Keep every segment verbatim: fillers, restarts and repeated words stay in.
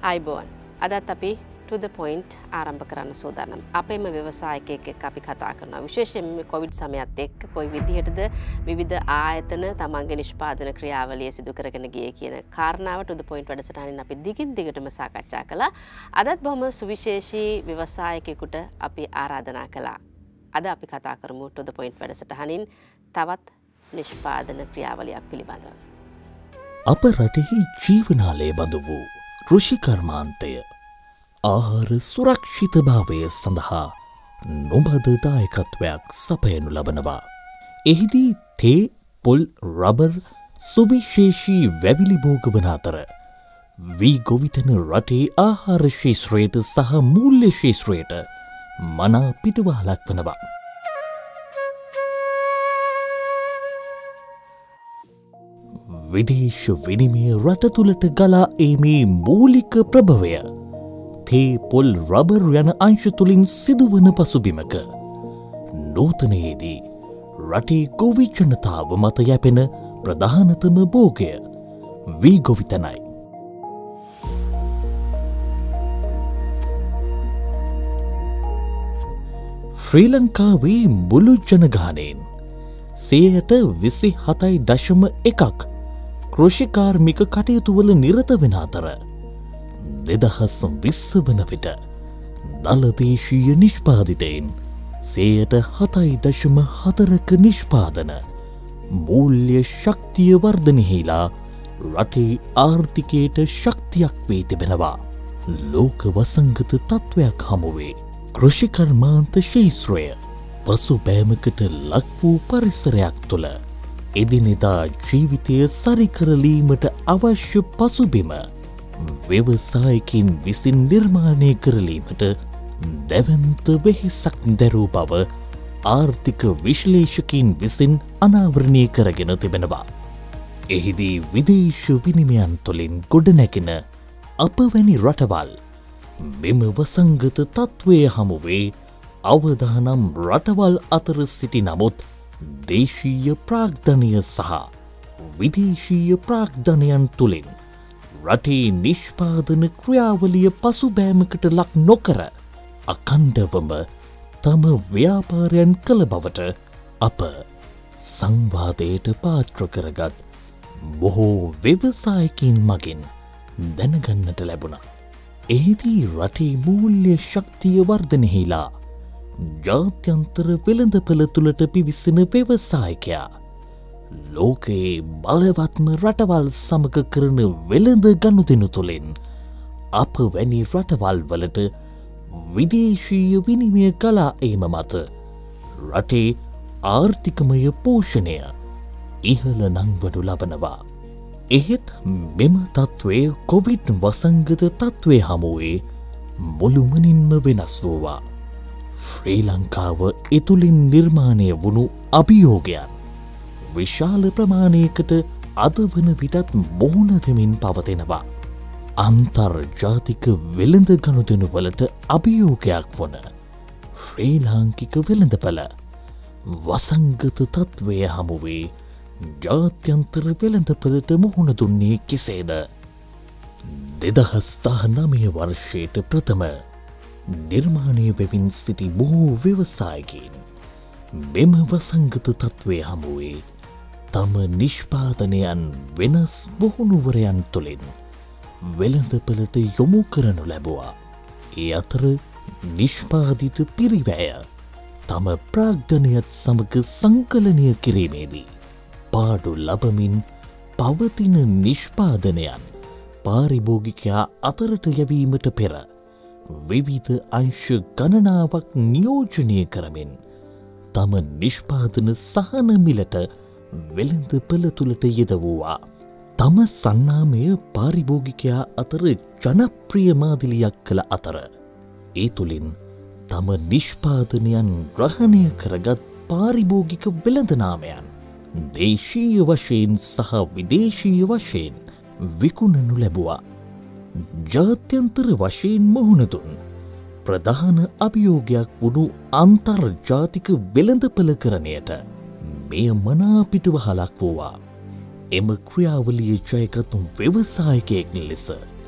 අයිබෝන් අදත් අපි to the point ආරම්භ කරන්න සූදානම්. අපේම ව්‍යවසායකයෙක් එක්ක අපි කතා කරනවා. විශේෂයෙන්ම මේ කොවිඩ් සමයත් එක්ක කොයි විදිහටද විවිධ ආයතන තමන්ගේ නිෂ්පාදන ක්‍රියාවලිය සිදු කරගෙන ගියේ කියන කාරණාව to the point වැඩසටහනින් අපි දිගින් දිගටම සාකච්ඡා කළා. අදත් බොහොම සුවිශේෂී ව්‍යවසායකයෙකුට අපි ආරාධනා කළා. අද අපි කතා කරමු to the point වැඩසටහනින් තවත් නිෂ්පාදන ක්‍රියාවලියක් පිළිබඳව. අප රටෙහි ජීවනාලය බඳු වූ කෘෂි කර්මාන්තය ආහාර සුරක්ෂිතභාවය සඳහා නොබද දායකත්වයක් සපයනු ලබනවා. එහිදී තේ පොල් රබර් සුවිශේෂී වැවිලි භෝග වන අතර වී ගොවිතැන රටේ ආහාර ශේෂ්ත්‍රයට සහ මූල්‍ය ශේෂ්ත්‍රයට මනා පිටුවහලක් වනවා. විදේශ විනිමය රට තුළට ගලා ඒමේ මූලික ප්‍රභවය තේ පොල් රබර් යන අංශ තුළින් සිදුවන පසුබිමක නූතනයේදී රටේ ගොවි ජනතාව මත යැපෙන ප්‍රධානතම භෝගය වී ගොවිතැනයි. ශ්‍රී ලංකාවේ මුළු ජනගහනයෙන් සේයට විසි හතයි දශම එකක් කෘෂිකාර්මික කටයුතුවල නිරත වෙන අතර දෙදහස් විස්ස වන විට දළදේශීය නිෂ්පාදිතයෙන් සේයට හතයි දශම හතරක නිෂ්පාදන මූල්‍ය ශක්තිය වර්ධනයෙහිලා රටේ ආර්ථිකයට ශක්තියක් වී තිබෙනවා. ලෝක වසංගත තත්ත්වයක් හමුවේ කෘෂිකර්මාන්ත ශේෂ්ත්‍රය පසුබෑමකට ලක් වූ පරිසරයක් තුළ එදිනෙදා ජීවිතය සරිකරලීමට අවශ්‍ය පසුබිම ව්‍යවසායකින් විසින් නිර්මාණය කරලීමට දැවන්ත වෙහෙසක් දැරූ බව ආර්ථික විශ්ලේෂකින් විසින් අනාවරණය කරගෙන තිබෙනවා. එහිදී විදේශ විනිමයන් තුළින් ගොඩනැගෙන අප වැනි රටවල් මෙම වසංගත තත්ත්වය හමුවේ අවදානම් රටවල් අතර සිටි නමුත් දේශීය ප්‍රාග්ධනය සහ විදේශීය ප්‍රාග්ධනයන් තුළින් රටේ නිෂ්පාදන ක්‍රියාවලිය පසුබෑමකට ලක් නොකර අකණ්ඩවම තම ව්‍යාපාරයන් කළ බවට අප සංවාදයට පාත්‍ර කරගත් බොහෝ ව්‍යවසායකින් මගින් දැනගන්නට ලැබුණා. එහිදී රටේ මූල්‍ය ශක්තිය වර්ධනයෙහිලා ජාත්‍යන්තර වෙළඳපළ තුළට පිවිසෙන ව්‍යවසායකයා ලෝකයේ බලවත්ම රටවල් සමග කරන වෙළඳ ගනුදෙනු තුළින් අප වැනි රටවල් වලට විදේශීය විනිමය කලා ඒම මත රටේ ආර්ථිකමය පෝෂණය ඉහළ නංවනු ලබනවා. එහෙත් මෙම තත්ත්වය කොවිඩ් වසංගත තත්ත්වය හමුවේ මුළුමනින්ම වෙනස් වූවා. ශ්‍රී ලංකාව එතුළින් නිර්මාණය වුණු අභියෝගයන් විශාල ප්‍රමාණයකට අද වන විටත් මුහුණ දෙමින් පවතිනවා. අන්තර්ජාතික වෙළඳ ගනුදෙනුවලට අභියෝගයක් වන ශ්‍රී ලාංකික වෙළඳපළ වසංගත තත්ත්වය හමුවේ ජාත්‍යන්තර වෙළඳපළට මුහුණ දුන්නේ කෙසේද? දෙදහස් දහනවය වර්ෂයට ප්‍රථම නිර්මාණය වෙමින් සිටි බොහෝ ව්‍යවසායකින් මෙම වසංගත තත්ත්වය හමුවේ තම නිෂ්පාදනයන් වෙනස් මුහුණුවරයන් තුළින් වෙළඳපළට යොමු කරනු ලැබුවා. ඒ අතර නිෂ්පාදිත පිරිවැය තම ප්‍රාග්ධනයත් සමග සංකලනය කිරීමේදී පාඩු ලබමින් පවතින නිෂ්පාදනයන් පාරිභෝගිකයා අතරට යැවීමට පෙර විවිධ අංශ ගණනාවක් නියෝජනය කරමින් තම නිෂ්පාදන සහන මිලට වෙළඳපළ තුළට යෙදවුවා. තම සන්නාමය පාරිභෝගිකයා අතර ජනප්‍රිය මාදිලියක් කළ අතර ඒ තුළින් තම නිෂ්පාදනයන් ග්‍රහණය කරගත් පාරිභෝගික වෙළඳනාමයන් දේශීය වශයෙන් සහ විදේශීය වශයෙන් විකුණනු ලැබුවා. ජාත්‍යන්තර වශයෙන් මුහුණදුන් ප්‍රධාන අභියෝගයක් වුණු අන්තර්ජාතික වෙළඳපළකරණයට මෙය මනා පිටුවහලක් වූවා. එම ක්‍රියාවලිය ජයගත් ව්‍යවසායකයෙක් ලෙස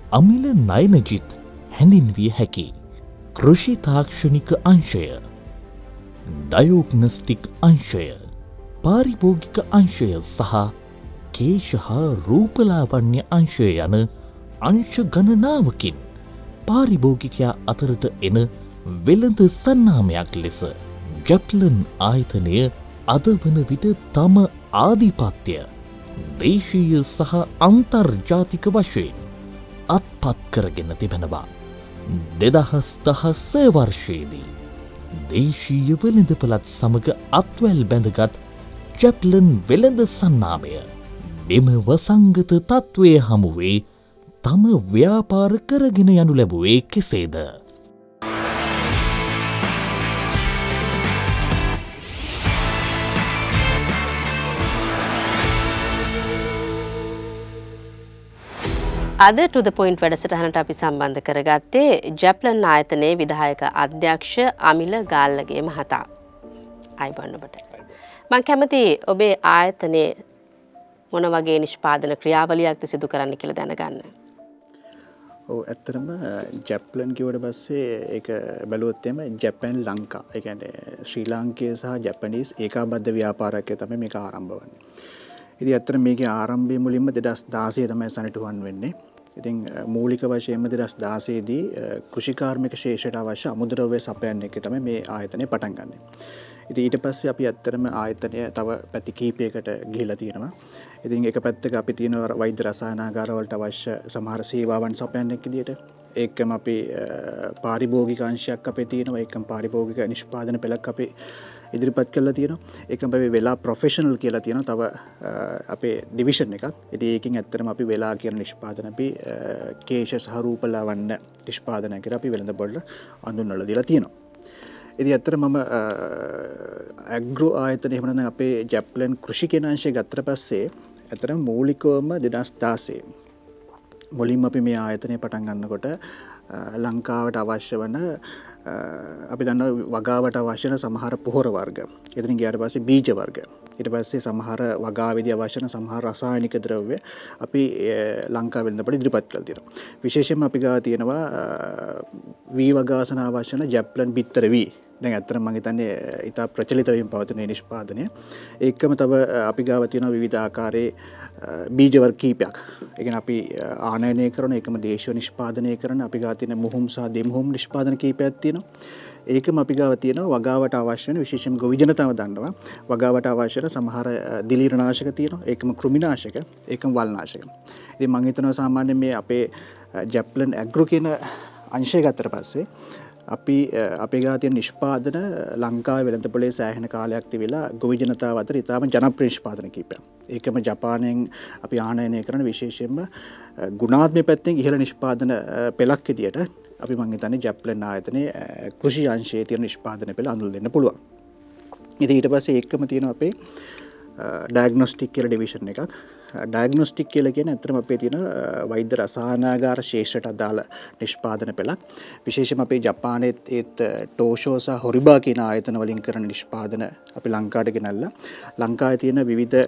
අමිල නයනජිත් හැඳින්විය හැකි කෘෂි තාක්ෂණික අංශය, ඩයෝග්නස්ටික් අංශය, පාරිභෝගික අංශය සහ කේශ හා රූපලාවන්‍ය අංශය යන අංශ ගණනාවකින් පාරිභෝගිකයා අතරට එන වෙළඳ සන්නාමයක් ලෙස ජැප්ලන් ආයතනය අද වන විට තම ආධිපත්‍ය දේශීය සහ අන්තර්ජාතික වශයෙන් අත්පත් කරගෙන තිබෙනවා. දෙදහස් දහසය වර්ෂයේදී දේශීය වෙළඳපළත් සමග අත්වැල් බැඳගත් ජැප්ලන් වෙළඳ සන්නාමය මෙම වසංගත තත්ත්වය හමුවේ තම ව්‍යාපාර කරගෙන යනු ලැබුවේ කෙසේද? අද ටු ද පොයින්ට් වැඩසටහනට අපි සම්බන්ධ කරගත්තේ ජැප්ලන් ආයතනයේ විධායක අධ්‍යක්ෂ අමිල ගාල්ලගේ මහතා. අයිබෝන් ඔබට. මම කැමති ඔබේ ආයතනයේ මොන වගේ නිෂ්පාදන ක්‍රියාවලියක්ද සිදු කරන්න කියලා දැනගන්න. ඔව් ඇත්තටම ජැප්ලන් කිව්වට පස්සේ ඒක බැලුවොත් එimhe ජැපන් ලංකා. ඒ කියන්නේ ශ්‍රී ලාංකේය සහ ජැපනීස් ඒකාබද්ධ ව්‍යාපාරයක් තමයි මේක ආරම්භ වන්නේ. ඉතින් ඇත්තට මේකේ ආරම්භය මුලින්ම දෙදහස් දාසය තමයි සනිටුහන් වෙන්නේ. ඉතින් මූලික වශයෙන්ම දෙදහස් දාසය දී කෘෂි කාර්මික ශේෂයට අවශ්‍ය අමුද්‍රව්‍ය සපයන්න එක තමයි මේ ආයතනය පටන් ගන්නේ. ඉතින් ඊට පස්සේ අපි ඇත්තටම ආයතනය තව පැති කිහිපයකට ගිහිලා තියෙනවා. ඉතින් එක පැත්තක අපි තියෙන වෛද්‍ය රසායනාගාර වලට අවශ්‍ය සමහර සේවාවන් සපයන්න එක් විදියට ඒකම අපි පාරිභෝගික අංශයක් අපේ තියෙනවා. ඒකම පාරිභෝගික නිෂ්පාදන පෙළක් අපි ඉදිරිපත් කරලා තියෙනවා. ඒකම අපි වෙලා ප්‍රොෆෙෂනල් කියලා තියෙනවා. තව අපේ ඩිවිෂන් එකක්. ඉතින් ඒකෙන් ඇත්තටම අපි වෙලා කියන නිෂ්පාදන අපි කේශ සහ රූපලාවන්‍ය නිෂ්පාදනය කියලා අපි වෙළඳ පොළ අඳුන්වලා දීලා තියෙනවා. ඉතින් ඇත්තට මම ඇග්‍රෝ ආයතනය එහෙම නැත්නම් අපේ ජැප්ලන් කෘෂි කෙනාංශය ගත්තට පස්සේ ඇත්තටම මූලිකවම දෙදහස් දාසය මුලින්ම අපි මේ ආයතනය පටන් ගන්නකොට ලංකාවට අවශ්‍ය වන අපි දන්නවා වගාවට අවශ්‍ය වෙන සමහර පොහොර වර්ග. එතනින් ගියාට පස්සේ බීජ වර්ග. ඊට පස්සේ සමහර වගාවේදී අවශ්‍ය වෙන සමහර රසායනික ද්‍රව්‍ය අපි ලංකාවෙ වෙළඳපොළ ඉදිරිපත් කළා තියෙනවා. විශේෂයෙන්ම අපි ගාව තියෙනවා වී වගාසන අවශ්‍ය වෙන ජැප්ලන් බිත්තර වී. දැන් ඇත්තටම මම හිතන්නේ ඉතා ප්‍රචලිත වෙමින් පවතින මේ නිෂ්පාදනය. ඒකම තව අපි ගාව තියෙනවා විවිධ ආකාරයේ බීජ වර්ග කීපයක්. ඒ කියන්නේ අපි ආනයනය කරන එකම දේශීය නිෂ්පාදනය කරන අපි ගාව තියෙන මුහුම් සහ දෙමුහුම් නිෂ්පාදන කීපයක් තියෙනවා. ඒකම අපි ගාව තියෙනවා වගාවට අවශ්‍ය වෙන විශේෂයෙන්ම ගොවි ජනතාව දන්නවා වගාවට අවශ්‍ය වෙන සමහර දිලීරනාශක තියෙනවා. ඒකම කෘමිනාශක, ඒකම වල්නාශක. ඉතින් මම හිතනවා සාමාන්‍යයෙන් මේ අපේ ජැප්ලන් ඇග්‍රෝ කියන අංශය ගත්තට පස්සේ අපි අපේ ගාව තියෙන නිෂ්පාදන ලංකාවේ වෙළඳපොලේ සෑහෙන කාලයක් තිබිලා ගොවි ජනතාව අතර ඉතාම ජනප්‍රිය නිෂ්පාදන කීපයක්. ඒකම ජපානයෙන් අපි ආනයනය කරන විශේෂයෙන්ම ගුණාත්මක පැත්තෙන් ඉහළ නිෂ්පාදන පෙළක් විදියට අපි මම හිතන්නේ ජැප්ලන් ආයතනයේ කෘෂි අංශයේ තියෙන නිෂ්පාදන පෙළ අඳුල් දෙන්න පුළුවන්. ඉතින් ඊට පස්සේ ඒකම තියෙනවා අපේ ඩයග්නොස්ටික් කියලා ඩිවිෂන් එකක්. ඩයග්නොස්ටික් කියලා කියන්නේ අත්‍තරම අපේ තියෙන වෛද්‍ය රසායනාගාර ශාස්ත්‍රයට අදාළ නිෂ්පාදන පෙළක්. විශේෂයෙන්ම අපේ ජපානයේ ඒත් ටෝෂෝ සහ හොරිබා කියන ආයතන වලින් කරන නිෂ්පාදන අපි ලංකාවට ගෙනල්ලා ලංකාවේ තියෙන විවිධ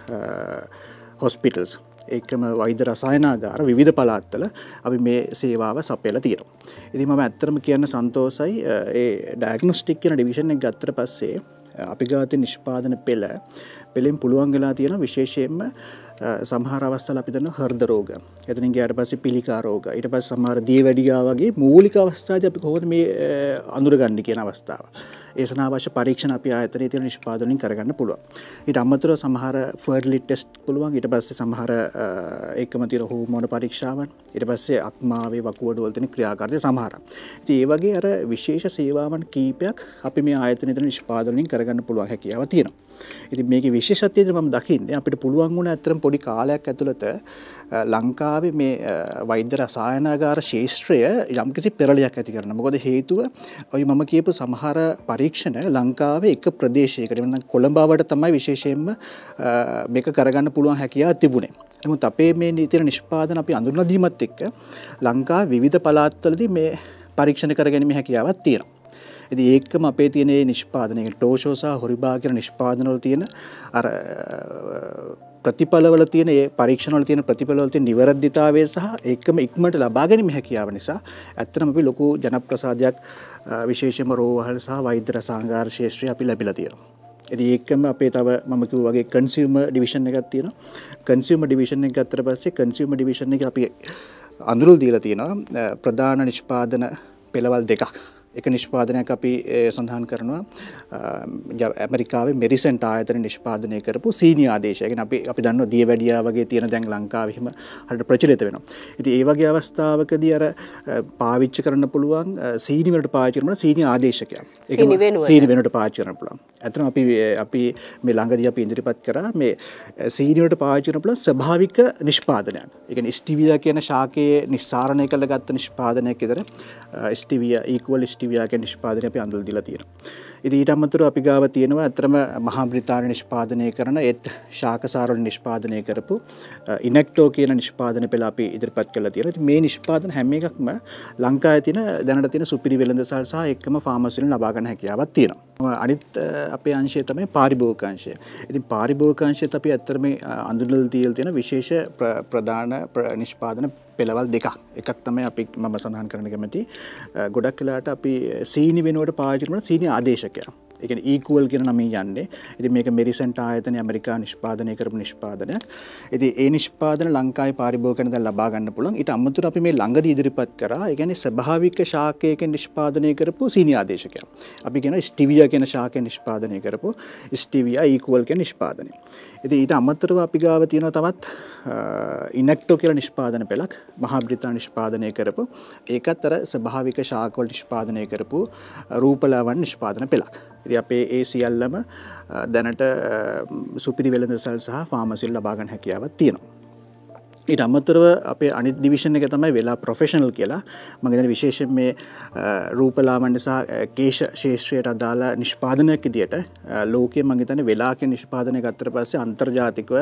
හොස්පිටල්ස් ඒකම වෛද්‍ය රසායනාගාර විවිධ පළාත්වල අපි මේ සේවාව සපයලා තියෙනවා. ඉතින් මම ඇත්තටම කියන්න සන්තෝෂයි ඒ ඩයග්නොස්ටික් කියන ඩිවිෂන් එක ගත්තට පස්සේ අපි ගාතේ නිෂ්පාදන පෙළ පෙළෙන් පුළුවන් වෙලා තියෙන විශේෂයෙන්ම සමහර අවස්ථාවල අපි දන්නවා හෘද රෝග. එතනින් ගියාට පස්සේ පිළිකා රෝග. ඊට පස්සේ සමහර දියවැඩියා වගේ මූලික අවස්ථාවේදී අපි කොහොමද මේ අඳුරගන්නේ කියන අවස්ථාව. ඒ සඳහා අවශ්‍ය පරීක්ෂණ අපි ආයතනයේ තියෙන නිෂ්පාදනයෙන් කරගන්න පුළුවන්. ඊට අමතරව සමහර ෆර්ටිලිටි ටෙස්ට් පුළුවන්. ඊට පස්සේ සමහර ඒකම තියෙන හෝමෝන පරීක්ෂාවන්. ඊට පස්සේ අත්මාවේ වකුගඩු වල තියෙන ක්‍රියාකාරීත්වය සමහර. ඉතින් ඒ වගේ අර විශේෂ සේවාවන් කීපයක් අපි මේ ආයතනයේ තියෙන නිෂ්පාදනයෙන් කරගන්න පුළුවන් හැකියාව තියෙනවා. ඉතින් මේකේ විශේෂත්වය මම දකින්නේ අපිට පුළුවන් වුණා අතරම පොඩි කාලයක් ඇතුළත ලංකාවේ මේ වෛද්‍ය රසායනාගාර ශාස්ත්‍රය යම්කිසි පෙරලියක් ඇති කරනවා. මොකද හේතුව ඔය මම කියපු සමහර පරීක්ෂණ ලංකාවේ එක ප්‍රදේශයකට වෙන කොළඹවට තමයි විශේෂයෙන්ම මේක කරගන්න පුළුවන් හැකියාව තිබුණේ. නමුත් අපේ මේ නීතිය නිෂ්පාදන අපි අඳුරලා දීමත් එක්ක ලංකාවේ විවිධ පළාත්වලදී මේ පරීක්ෂණ කරගැනීමේ හැකියාවක් තියෙනවා. ඉතින් ඒකම අපේ තියෙන මේ නිෂ්පාදනයේ ටෝෂෝ සහ හොරිබා කියන නිෂ්පාදන වල තියෙන අර ප්‍රතිඵලවල තියෙන ඒ පරීක්ෂණවල තියෙන ප්‍රතිඵලවල තියෙන නිවැරදිතාවය සහ ඒකම ඉක්මනට ලබා ගැනීම හැකියාව නිසා ඇත්තටම අපි ලොකු ජනප්‍රසාදයක් විශේෂයෙන්ම රෝහල් සහ වෛද්‍ය රසායනික ශාස්ත්‍රය අපි ලැබිලා තියෙනවා. ඉතින් ඒකම අපේ තව මම කිව්වා වගේ කන්සියුමර් ඩිවිෂන් එකක් තියෙනවා. කන්සියුමර් ඩිවිෂන් එක ගත්තට පස්සේ කන්සියුමර් ඩිවිෂන් එකේ අපි අඳුරල් දීලා තියෙනවා ප්‍රධාන නිෂ්පාදන පෙළවල් දෙකක්. එක නිෂ්පාදනයක් අපි සඳහන් කරනවා ඇමරිකාවේ මෙරිසන්ට් ආයතන නිෂ්පාදනය කරපු සීනි ආදේශය. ඒ කියන්නේ අපි අපි දන්නවා දියවැඩියා වගේ තියෙන දැන් ලංකාවේ හිම හරියට ප්‍රචලිත වෙනවා. ඉතින් ඒ වගේ අවස්ථාවකදී අර පාවිච්චි කරන්න පුළුවන් සීනි වලට පාවිච්චි කරන සීනි ආදේශකයක්. සීනි වෙනුවට සීනි වෙනුවට පාවිච්චි කරන්න පුළුවන්. ඇත්තටම අපි අපි මේ ළඟදී අපි ඉදිරිපත් කරා මේ සීනි වලට පාවිච්චි කරන්න පුළුවන් ස්වභාවික නිෂ්පාදනයක්. ඒ කියන්නේ ස්ටිවියා කියන ශාකයේ නිස්සාරණය කරගත්ත නිෂ්පාදනයක් විතර ස්ටිවියා ඉක්වල් ස්ටිවියා කියන නිෂ්පාදනය අපි අඳුල් දීලා තියෙනවා. ඉතින් ඊට අමතරව අපි ගාව තියෙනවා අතරම මහා බ්‍රිතාන්‍ය නිෂ්පාදනය කරන ඒත් ශාකසාර වලින් නිෂ්පාදනය කරපු ඉනෙක්ටෝ කියන නිෂ්පාදන පෙළ අපි ඉදිරිපත් කරලා තියෙනවා. ඉතින් මේ නිෂ්පාදන හැම එකක්ම ලංකාවේ තියෙන දැනට තියෙන සුපිරි වෙළඳසල් සහ එක්කම ෆාමසි වලින් ලබා ගන්න හැකියාවක් තියෙනවා. අනිත් අපේ අංශය තමයි පාරිභෝගික අංශය. ඉතින් පාරිභෝගික අංශයත් අපි ඇත්තටම අඳුනලා තියලා තියෙන විශේෂ ප්‍රධාන නිෂ්පාදන පෙළවල් දෙකක්. එකක් තමයි අපි මම සඳහන් කරන්න කැමති. ගොඩක් වෙලාවට අපි සීනි වෙනුවට පාවිච්චි කරන සීනි ආදේශකයක්. ඒ කියන්නේ ඊක්වල් කියන නමින් යන්නේ. ඉතින් මේක මෙරිසන්ට් ආයතනය ඇමරිකා නිෂ්පාදනය කරපු නිෂ්පාදනයක්. ඉතින් ඒ නිෂ්පාදන ලංකාවේ පාරිභෝගිකයන් දැන් ලබා ගන්න පුළුවන්. ඊට අමතරව අපි මේ ළඟදී ඉදිරිපත් කරා. ඒ කියන්නේ ස්වභාවික ශාකයකින් නිෂ්පාදනය කරපු සීනි ආදේශකයක්. අපි කියනවා ස්ටිවියා කියන ශාකයෙන් නිෂ්පාදනය කරපු ස්ටිවියා ඊක්වල් කියන නිෂ්පාදනය. ඉතින් ඊට අමතරව අපි ගාව තියෙනවා තවත් ඉනෙක්ටෝ කියලා නිෂ්පාදන පෙළක් මහා බ්‍රිතාන්‍ය නිෂ්පාදනය කරපු ඒකත් අර ස්වභාවික ශාකවල නිෂ්පාදනය කරපු රූපලාවන්‍ය නිෂ්පාදන පෙළක්. ඉතින් අපේ ඒ සියල්ලම දැනට සුපිරි වෙළඳසල් සහ ෆාමසිල් ලබා ගන්න හැකියාවක් තියෙනවා. ඊට අමතරව අපේ අනිත් ඩිවිෂන් එක තමයි වෙලා ප්‍රොෆෙෂනල් කියලා. මම හිතන්නේ විශේෂයෙන් මේ රූපලාවන්‍ය සහ කේශ ශාස්ත්‍රයට අදාළ නිෂ්පාදනයක් විදියට ලෝකයේ මම හිතන්නේ වෙලා කියන නිෂ්පාදනය ගත්තට පස්සේ අන්තර්ජාතිකව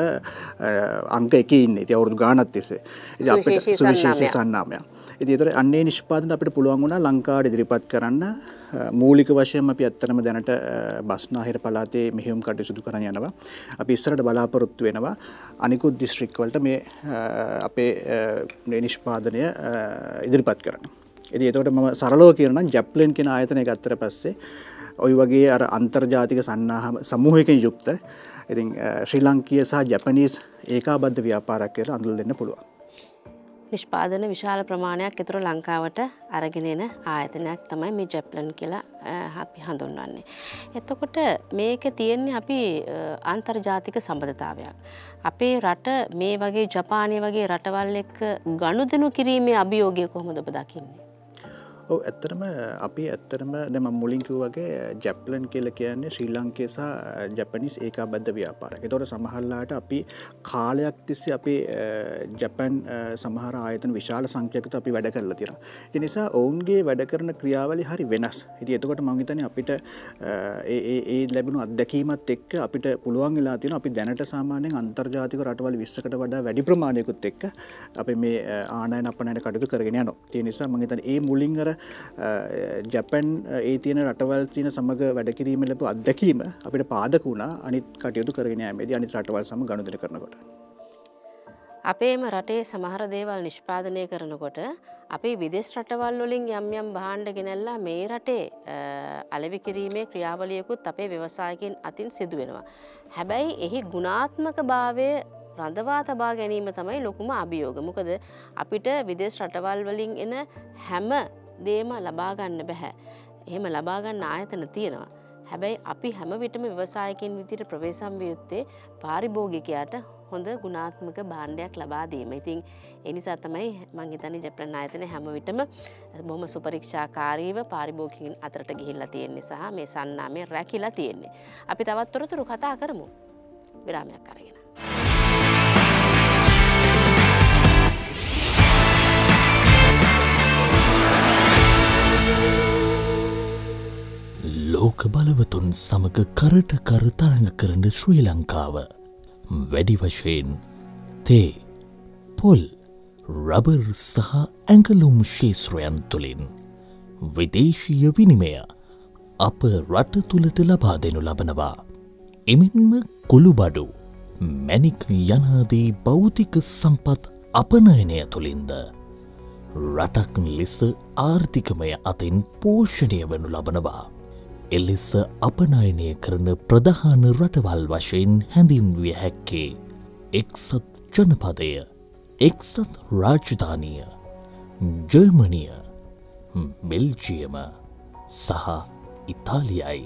අංක එකේ ඉන්නේ. ඉතින් අවුරුදු ගාණක් තිස්සේ. ඉතින් අපිට සුවිශේෂී සන්නාමයක්. ඉතින් ඒතර අන්නේ නිෂ්පාදන අපිට පුළුවන් වුණා ලංකාවට ඉදිරිපත් කරන්න. මූලික වශයෙන්ම අපි ඇත්තටම දැනට බස්නාහිර පළාතේ මෙහෙයුම් කටයුතු සිදු කරන් යනවා. අපි ඉස්සරහට බලාපොරොත්තු වෙනවා අනිකුත් දිස්ත්‍රික් වලට මේ අපේ මේ නිෂ්පාදනය ඉදිරිපත් කරන්න. ඉතින් ඒකට මම සරලව කියනවා නම් ජැප්ලන් කියන ආයතනය ගත්තට පස්සේ ওই වගේ අර අන්තර්ජාතික සන්නාහම සමූහයකින් යුක්ත ඉතින් ශ්‍රී ලංකීය සහ ජපනීස් ඒකාබද්ධ ව්‍යාපාරයක් කියලා අඳුල් දෙන්න පුළුවන්. නිෂ්පාදන විශාල ප්‍රමාණයක් ඒතර ලංකාවට අරගෙන එන ආයතනයක් තමයි මේ ජැප්ලන් කියලා අපි හඳුන්වන්නේ. එතකොට මේක තියෙන්නේ අපි අන්තර්ජාතික සම්බන්ධතාවයක්. අපේ රට මේ වගේ ජපානය වගේ රටවල් එක්ක ගනුදෙනු කිරීමේ අභියෝගය කොහොමද ඔබ දකින්නේ? ඔව් ඇත්තටම අපි ඇත්තටම දැන් මම මුලින් කිව්වා වගේ ජැප්ලන් කියලා කියන්නේ ශ්‍රී ලංකේ සහ ජපනීස් ඒකාබද්ධ ව්‍යාපාරයක්. ඒතකොට සමහරලාට අපි කාලයක් තිස්සේ අපේ ජපන් සමහර ආයතන විශාල සංඛ්‍යාවකට අපි වැඩ කරලා තියෙනවා. ඒ නිසා ඔවුන්ගේ වැඩ කරන ක්‍රියාවලිය හරි වෙනස්. ඉතින් එතකොට මම හිතන්නේ අපිට ඒ ඒ ඒ ලැබුණු අත්දැකීමත් එක්ක අපිට පුළුවන් වෙලා තියෙනවා අපි දැනට සාමාන්‍යයෙන් අන්තර්ජාතික රටවල් විස්සකට වඩා වැඩි ප්‍රමාණයකුත් එක්ක අපි මේ ආනයන අපනයන කටයුතු කරගෙන යනවා. ඒ නිසා මම හිතන්නේ ඒ මුලින් අර ජපන් ඒ තියෙන රටවල් තියෙන සමග වැඩ කිරීම ලැබු අත්දැකීම අපිට පාදක වුණා අනිත් කටයුතු කරගෙන යෑමේදී අනිත් රටවල් සමග ගනුදෙනු කරනකොට. අපේම රටේ සමහර දේවල් නිෂ්පාදනය කරනකොට අපේ විදේශ රටවල් වලින් යම් යම් භාණ්ඩ ගෙනල්ලා මේ රටේ අලෙවි කිරීමේ ක්‍රියාවලියකුත් අපේ ව්‍යවසායකින් අතින් සිදු වෙනවා. හැබැයි එහි ගුණාත්මක භාවය රඳවා තබා ගැනීම තමයි ලොකුම අභියෝග. මොකද අපිට විදේශ රටවල් වලින් එන හැම දේම ලබා ගන්න බෑ. එහෙම ලබා ගන්න ආයතන තියෙනවා. හැබැයි අපි හැම විටම ව්‍යවසායකින් විදිහට ප්‍රවේශම් විය යුත්තේ පාරිභෝගිකයාට හොඳ ගුණාත්මක භාණ්ඩයක් ලබා දීම. ඉතින් ඒ නිසා තමයි මම හිතන්නේ ජපන් ආයතන හැම විටම බොහොම සුපරීක්ෂාකාරීව පාරිභෝගිකයන් අතරට ගිහිල්ලා තියෙන නිසා මේ සන්නාමය රැකිලා තියෙන්නේ. අපි තවත් තොරතුරු කතා කරමු. විරාමයක් අරගෙන. ලෝක බලවතුන් සමග කරට කර තරඟ කරන ශ්‍රී ලංකාව වැඩි වශයෙන් තේ පොල් රබර් සහ ඇඟලුම් ශේත්‍රයන් තුළින් විදේශීය විනිමය අප රට තුළට ලබා දෙනු ලබනවා. එමෙන්ම කුළුබඩු මැණික් යනාදී භෞතික සම්පත් අපනයනය තුළින්ද රටක් ලෙස ආර්ථිකමය අතින් පෝෂණය වනු ලබනවා. එලෙස අපනයනය කරන ප්‍රධාන රටවල් වශයෙන් හැඳින්විය හැක්කේ එක්සත් ජනපදය, එක්සත් රාජධානිය, ජර්මනිය, බෙල්ජියම සහ ඉතාලියයි.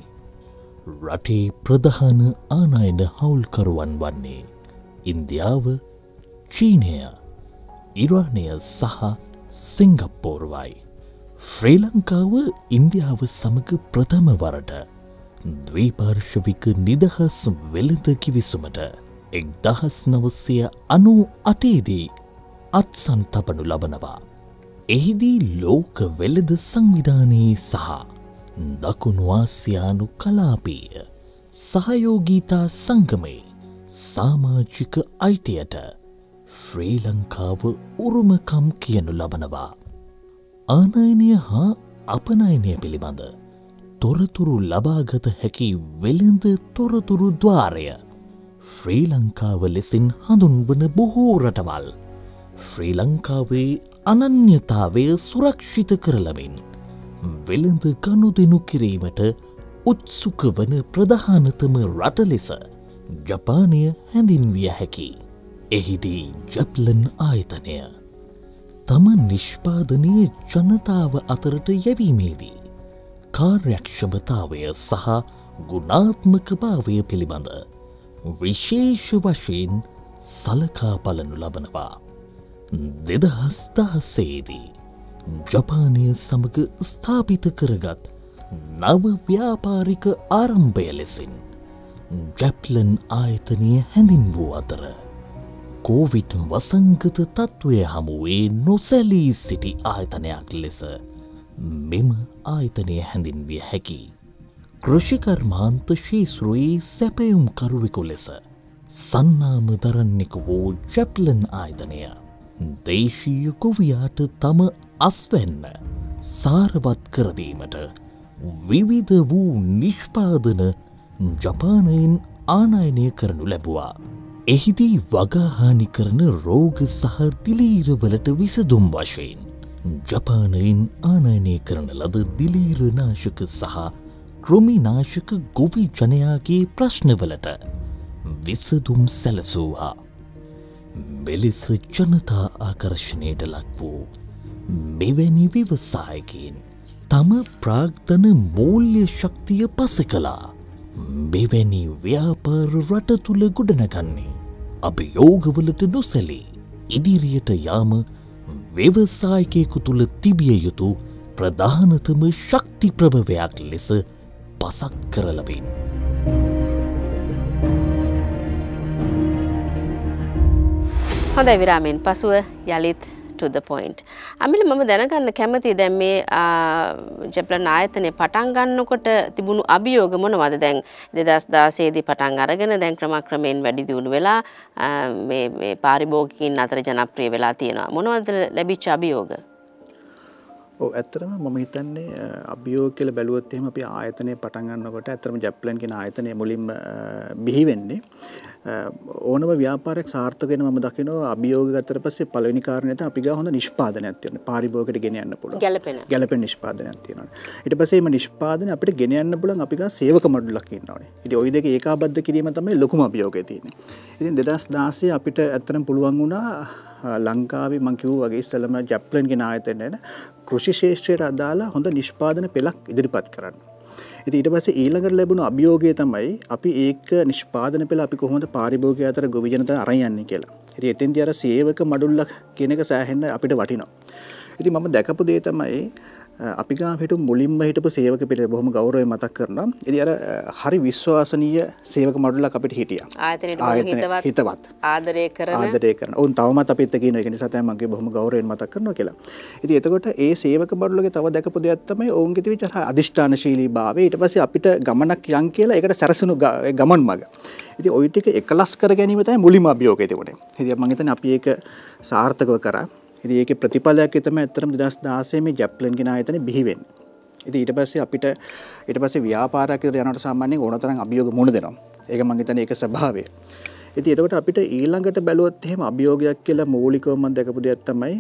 රටේ ප්‍රධාන ආනයන හවුල්කරුවන් වන්නේ ඉන්දියාව, චීනය, ඉරානය සහ සිංගප්පෝරුවයි. ශ්‍රී ලංකාව ඉන්දියාව සමග ප්‍රථම වරට ද්වීපාර්ශවික නිදහස් වෙළඳ කිවිසුමට එක්දහස් නවසය අනූ අටේදී අත්සන් තබනු ලබනවා. එහිදී ලෝක වෙළඳ සංවිධානයේ සහ දකුණු ආසියානු කලාපීය සහයෝගීතා සංගමේ සාමාජික අයිතියට ශ්‍රී ලංකාව උරුමකම් කියනු ලබනවා. ආනයනය හා අපනයනය පිළිබඳ තොරතුරු ලබාගත හැකි වෙළඳ තොරතුරු ద్వාරය ශ්‍රී ලංකාව ලෙසින් හඳුන්වන බොහෝ රටවල් ශ්‍රී ලංකාවේ අනන්‍යතාවය සුරක්ෂිත කරලමින් වෙළඳ ගනුදෙනු කිරීමට උත්සුක වන ප්‍රධානතම රට ලෙස ජපානය හැඳින්විය හැකි. එහිදී ජැප්ලන් ආයතනය තම නිෂ්පාදනයේ ජනතාව අතරට යැවීමේදී කාර්යක්ෂමතාවය සහ ගුණාත්මක භාවය පිළිබඳ විශේෂ වශයෙන් සලකා බලනු ලබනවා. දෙදහස් දහසේදී ජපානය සමග ස්ථාපිත කරගත් නව ව්‍යාපාරික ආරම්භය ලෙසින් ජැප්ලන් ආයතනය හැඳින් වූ අතර කෝවිඩ් වසංගත තත්ත්වය හමුවේ නොසැලී සිටි ආයතනයක් ලෙස මෙම ආයතනය හැඳින්විය හැකි. කෘෂිකර්මාන්ත ශේත්‍රයේ සැපයුම් කරුවෙකු ලෙස සන්නාම දරන්නෙකු වූ ජැප්ලන් ආයතනය දේශීය ගොවියාට තම අස්වැන්න සාරවත් කරදීමට විවිධ වූ නිෂ්පාදන ජපානයෙන් ආනයනය කරනු ලැබුවා. එහිදී වගාහානි කරන රෝග සහ දිලීරවලට විසදුම් වශයෙන් ජපානයෙන් ආනයනය කරන ලද දිලීරනාශක සහ කෘමිනාශක ගොවි ජනයාගේ ප්‍රශ්නවලට විසදුම් සැලසූවා. මෙලෙස ජනතා ආකර්ශණයට ලක් වූ මෙවැනි ව්‍යවසායකින් තම ප්‍රාග්ධන මූල්‍ය ශක්තිය පස කළා. මෙවැනි ව්‍යාපාර රට තුළ ගොඩනගන්නේ අභියෝගවලට නොසැලී ඉදිරියට යාම ව්‍යවසායකයෙකු තුළ තිබිය යුතු ප්‍රධානතම ශක්ති ප්‍රභවයක් ලෙස පසක් කරලබින්. හොඳයි විරාමයෙන් පසුව යළිත් to the point. අමිල මම දැනගන්න කැමතියි දැන් මේ ජැප්ලන් ආයතනය පටන් ගන්නකොට තිබුණු අභියෝග මොනවද? දැන් දෙදහස් දාසය දී පටන් අරගෙන දැන් ක්‍රමක්‍රමයෙන් වැඩි දියුණු වෙලා මේ මේ පාරිභෝගිකයින් අතර ජනප්‍රිය වෙලා තියෙනවා. මොනවද ලැබිච්ච අභියෝග? ඔව් ඇත්තටම මම හිතන්නේ අභියෝග කියලා බැලුවොත් එහෙම අපි ආයතනය පටන් ගන්නකොට ඇත්තටම ජැප්ලන් කියන ආයතනය මුලින්ම බිහි වෙන්නේ ඕනම ව්‍යාපාරයක් සාර්ථක වෙන මම දකිනවා අභියෝග ගත්තට පස්සේ පළවෙනි කාරණේ තමයි අපි ගා හොඳ නිෂ්පාදනයක් තියෙනවා. පාරිභෝගිකයට ගෙන යන්න පුළුවන්. ගැළපෙන. ගැළපෙන නිෂ්පාදනයක් තියෙනවා. ඊට පස්සේ මේ නිෂ්පාදනය අපිට ගෙන යන්න පුළුවන් අපි ගා සේවක මඩුල්ලක් ඉන්නවනේ. ඉතින් ওই දෙක ඒකාබද්ධ කිරීම තමයි ලොකුම අභියෝගය තියෙන්නේ. ඉතින් දෙදහස් දාසය අපිට ඇත්තටම පුළුවන් වුණා ලංකාවේ මම කිව්වා වගේ ඉස්සෙල්ලම ජැප්ලන් කියන ආයතනයේ කෘෂි ශාස්ත්‍රයට අදාළ හොඳ නිෂ්පාදන පෙළක් ඉදිරිපත් කරන්න. ඉතින් ඊට පස්සේ ඊළඟට ලැබුණු අභියෝගය තමයි අපි ඒක නිෂ්පාදන පෙළ අපි කොහොමද පාරිභෝගිකය අතර ගොවි ජනතාව අරන් යන්නේ කියලා. ඉතින් එතෙන්දී අර සේවක මඩුල්ලක් කියන එක සෑහෙන්න අපිට වටිනවා. ඉතින් මම දැකපු දේ තමයි අපි ගාව හිටපු මුලින්ම හිටපු සේවක පිරිස බොහොම ගෞරවයෙන් මතක් කරනවා. ඉතින් අර හරි විශ්වාසනීය සේවක මඩුල්ලක් අපිට හිටියා. ආයතනයේ හිතවත් ආදරය කරන ආදරය කරන. උන් තවමත් අපිට කියන එක නිසා තමයි මම බොහොම ගෞරවයෙන් මතක් කරනවා කියලා. ඉතින් එතකොට ඒ සේවක මඩුල්ලගේ තව දැකපු දෙයක් තමයි ඔවුන්ගේ තිබිච්ච අදිෂ්ඨානශීලී භාවය. ඊට පස්සේ අපිට ගමනක් යන් කියලා ඒකට සැරසුණු ගමන් මඟ. ඉතින් ওই ටික එකලස් කර ගැනීම තමයි මුලින්ම අභියෝගය තිබුණේ. ඉතින් මම හිතන්නේ අපි ඒක සාර්ථකව කරා. ඉතින් ඒකේ ප්‍රතිඵලයක් තමයි ඇත්තටම දෙදහස් දාසය මේ ජැප්ලන් කියන ආයතනේ බිහි වෙන්නේ. ඉතින් ඊට පස්සේ අපිට ඊට පස්සේ ව්‍යාපාරයක් විතර යනකොට සාමාන්‍යයෙන් ඕනතරම් අභියෝග මුණ දෙනවා. ඒක මම හිතන්නේ ඒක ස්වභාවය. ඉතින් එතකොට අපිට ඊළඟට බැලුවොත් එහෙම අභියෝගයක් කියලා මූලිකවම දැකපු දෙයක් තමයි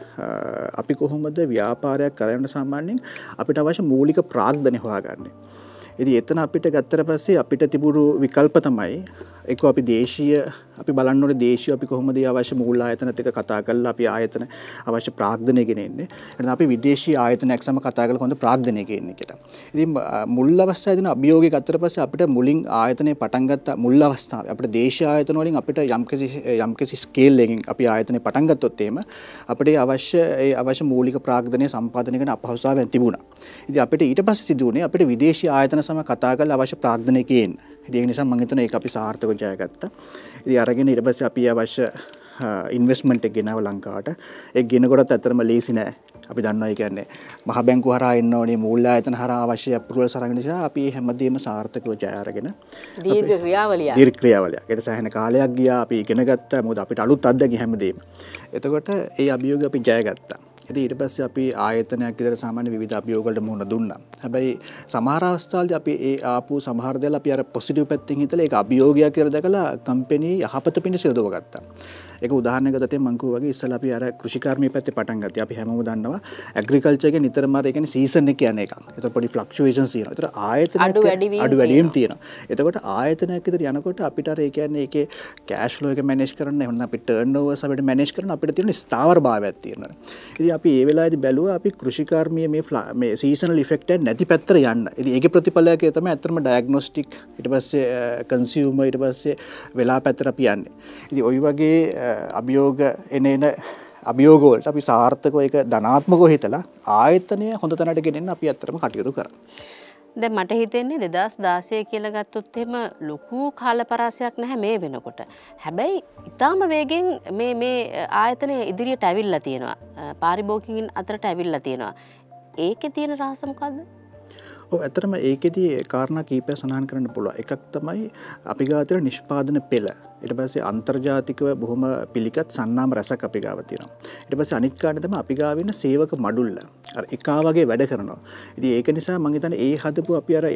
අපි කොහොමද ව්‍යාපාරයක් කරන්න සාමාන්‍යයෙන් අපිට අවශ්‍ය මූලික ප්‍රාග්ධනය හොයාගන්නේ. ඉතින් එතන අපිට ගත්තට පස්සේ අපිට තිබුණු විකල්ප තමයි එක්ක අපි දේශීය අපි බලන්න ඕනේ දේශීය අපි කොහොමද ඒ අවශ්‍ය මූල ආයතනත් එක්ක කතා කරලා අපි ආයතන අවශ්‍ය ප්‍රාග්ධනය ගෙනෙන්නේ. එහෙනම් අපි විදේශීය ආයතනයක් සම කතා කරලා කොහොමද ප්‍රාග්ධනය ගෙන්නේ කියලා. ඉතින් මුල් අවස්ථාවේ දෙන අභියෝගය ගත්තට පස්සේ අපිට මුලින් ආයතනය පටන් ගත්ත මුල් අවස්ථාවේ අපිට දේශීය ආයතන වලින් අපිට යම්කිසි යම්කිසි ස්කේල් එකකින් අපි ආයතනය පටන් ගත්තොත් එහෙම අපිට අවශ්‍ය ඒ අවශ්‍ය මූලික ප්‍රාග්ධනය සම්පාදනය කරන අපහසුතාවයන් තිබුණා. ඉතින් අපිට ඊට පස්සේ සිදු වුණේ අපිට විදේශීය ආයතන සම කතා කරලා අවශ්‍ය ප්‍රාග්ධනය ගේන්න. ඉතින් ඒ නිසා මම හිතනවා ඒක අපි සාර්ථකව ජයගත්තා. ඉතින් අරගෙන ඊට පස්සේ අපි අවශ්‍ය ඉන්වෙස්ට්මන්ට් එක ගෙනාව ලංකාවට. ඒක ගෙනකොටත් ඇත්තටම ලේසි නෑ. අපි දන්නවා ඒ කියන්නේ මහ බැංකුව හරහා එන්න ඕනේ මූල්‍ය ආයතන හරහා අවශ්‍ය අප්‍රූවල්ස් අරගෙන නිසා අපි හැමදේම සාර්ථකව ජය අරගෙන දීර්ඝ ක්‍රියාවලියක් දීර්ඝ ක්‍රියාවලියක්. ඒකට සෑහෙන කාලයක් ගියා අපි ඉගෙන ගත්තා. මොකද අපිට අලුත් අත්දැකීම් හැමදේම. එතකොට ඒ අභියෝගය අපි ජය ගත්තා. ඉතින් ඊට පස්සේ අපි ආයතනයක් විතර සාමාන්‍ය විවිධ අභියෝග වලට මුහුණ දුන්නා. හැබැයි සමහර අවස්ථාවලදී අපි ඒ ආපු සමහර දේවල් අපි අර පොසිටිව් පැත්තෙන් හිතලා ඒක අභියෝගයක් කියලා දැකලා කම්පැනි යහපත පිණිස යොදව ගත්තා. ඒක උදාහරණයක් ගත්තේ මම කිව්වා වගේ ඉස්සලා අපි අර කෘෂිකර්මී පැත්තේ පටන් ගත්තා. අපි හැමෝම දන්නවා ඇග්‍රිකල්චර් එකේ නිතරම අර ඒ කියන්නේ සීසන් එක කියන්නේ එකක්. ඒතර පොඩි ෆ්ලක්චුවේෂන්ස් තියෙනවා. ඒතර ආයතනයක් අඩු වැඩිවීම තියෙනවා. එතකොට ආයතනයක් විතර යනකොට අපිට අර ඒ කියන්නේ ඒකේ කෑෂ් ෆ්ලෝ එක මැනේජ් කරන්න එහෙනම් අපි ටර්න්ಓවර්ස් අපිට මැනේජ් කරන්න අපිට තියෙන ස්ථාවර භාවයක් තියෙනවා. ඉතින් අපි ඒ වෙලාවේදී බැලුවා අපි කෘෂිකර්මීය මේ මේ සීසනල් ඉෆෙක්ට් එක නැති පැත්තට යන්න. ඉතින් ඒකේ ප්‍රතිඵලයක් තමයි අත්‍තරම ඩයග්නොස්ටික් ඊට පස්සේ කන්සියුමර් ඊට පස්සේ වෙලා පැත්තට අපි යන්නේ. ඉතින් ওই වගේ අභියෝග එන එන අභියෝග වලට අපි සාර්ථකව ඒක ධනාත්මකව හිතලා ආයතනය හොඳ තැනට ගෙනෙන්න අපි අත්‍තරම කටයුතු කරා. දැන් මට හිතෙන්නේ දෙදාස් දාසය කියලා ගත්තොත් එහෙම ලොකු කාලපරාසයක් නැහැ මේ වෙනකොට. හැබැයි ඊටාම වේගෙන් මේ මේ ආයතනය ඉදිරියට ඇවිල්ලා තියෙනවා. පාරිභෝගිකින් අතරට ඇවිල්ලා තියෙනවා. ඒකේ තියෙන රහස මොකද්ද? ඔව් ඇත්තටම ඒකෙදී කාරණා කීපයක් සඳහන් කරන්න පුළුවන්. එකක් තමයි අපි ගාව තියෙන නිෂ්පාදන පෙළ. ඊට පස්සේ අන්තර්ජාතිකව බොහොම පිළිකත් සන්නාම රසක් අපි ගාව තියෙනවා. ඊට පස්සේ අනිත් කාරණා තමයි අපි ගාව ඉන්න සේවක මඩුල්ල. අර එකා වගේ වැඩ කරනවා. ඉතින් ඒක නිසා මම හිතන්නේ ඒ හදපු අපි අර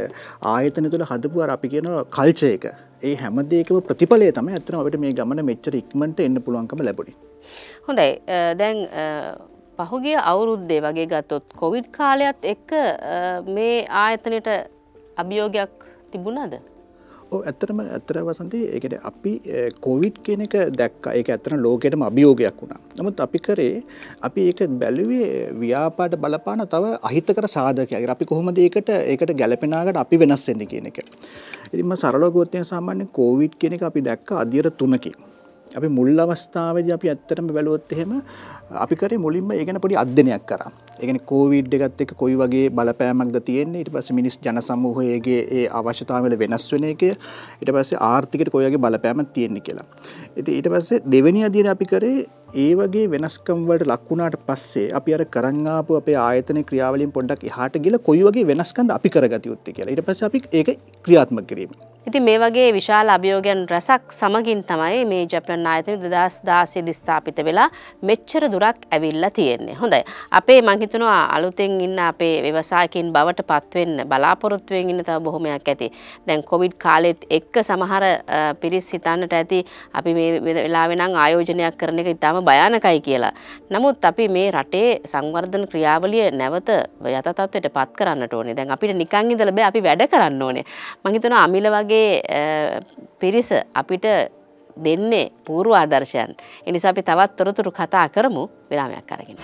ආයතන තුළ හදපු අර අපි කියන කල්චර් එක. ඒ හැම දෙයකම ප්‍රතිඵලය තමයි ඇත්තටම අපිට මේ ගමන මෙච්චර ඉක්මනට එන්න පුළුවන්කම ලැබුණේ. හොඳයි. දැන් පහුගිය අවුරුද්දේ වගේ ගත්තොත් කොවිඩ් කාලයත් එක්ක මේ ආයතනයට අභියෝගයක් තිබුණාද? ඔව් ඇත්තටම ඇත්තටම වසන්තී ඒ කියන්නේ අපි කොවිඩ් කියන එක දැක්කා. ඒක ඇත්තටම ලෝකෙටම අභියෝගයක් වුණා. නමුත් අපි කරේ අපි ඒක බැලුවේ ව්‍යාපාරට බලපාන තව අහිතකර සාධකයක්. අපි කොහොමද ඒකට ඒකට ගැළපෙනාකට අපි වෙනස් වෙන්නේ කියන එක. ඉතින් මම සරලව ගොත් සාමාන්‍ය කොවිඩ් කියන එක අපි දැක්කා අධියර තුනකින්. අපි මුල් අවස්ථාවේදී අපි ඇත්තටම බැලුවොත් එහෙම අපි කරේ මුලින්ම ඒ ගැන පොඩි අධ්‍යයනයක් කරා. ඒ කියන්නේ කොවිඩ් එකත් එක්ක කොයි වගේ බලපෑමක්ද තියෙන්නේ ඊට පස්සේ මිනිස් ජන සමූහයේගේ ඒ අවශ්‍යතාවය වල වෙනස් වෙන එක ඊට පස්සේ ආර්ථිකයට කොයි වගේ බලපෑමක් තියෙන්නේ කියලා. ඉතින් ඊට පස්සේ දෙවෙනි අධ්‍යයනය අපි කරේ ඒ වගේ වෙනස්කම් වලට ලක් වුණාට පස්සේ අපි අර කරන් ආපු අපේ ආයතනයේ ක්‍රියාවලියෙන් පොඩ්ඩක් එහාට ගිහලා කොයි වගේ වෙනස්කම්ද අපි කරගatiya යුත්තේ කියලා. ඊට පස්සේ අපි ඒක ක්‍රියාත්මක කිරීම. ඉතින් මේ වගේ විශාල අභියෝගයන් රසක් සමගින් තමයි මේ ජපන් ආයතනය දෙදාස් දාසය දී ස්ථාපිත වෙලා මෙච්චර දුරක් ඇවිල්ලා තියෙන්නේ. හොඳයි. අපේ මං හිතනවා අලුතෙන් ඉන්න අපේ ව්‍යවසායකින් බවට පත් වෙන්න බලාපොරොත්තු වෙමින් ඉන්න තව බොහොමයක් ඇති. දැන් කොවිඩ් කාලෙත් එක්ක සමහර පිරිස් හිතන්නට ඇති අපි මේ වෙලාවේ නම් ආයෝජනයක් කරන එක ඉතාම භයානකයි කියලා. නමුත් අපි මේ රටේ සංවර්ධන ක්‍රියාවලිය නැවත යථා තත්ත්වයට පත් කරන්නට ඕනේ. දැන් අපිට නිකන් ඉඳලා බෑ අපි වැඩ කරන්න ඕනේ. මං හිතනවා අමිල වගේ පිරිස අපිට දෙන්නේ පූර්ව ආදර්ශයන්. ඒ නිසා අපි තවත් තොරතුරු කතා කරමු විරාමයක් අරගෙන.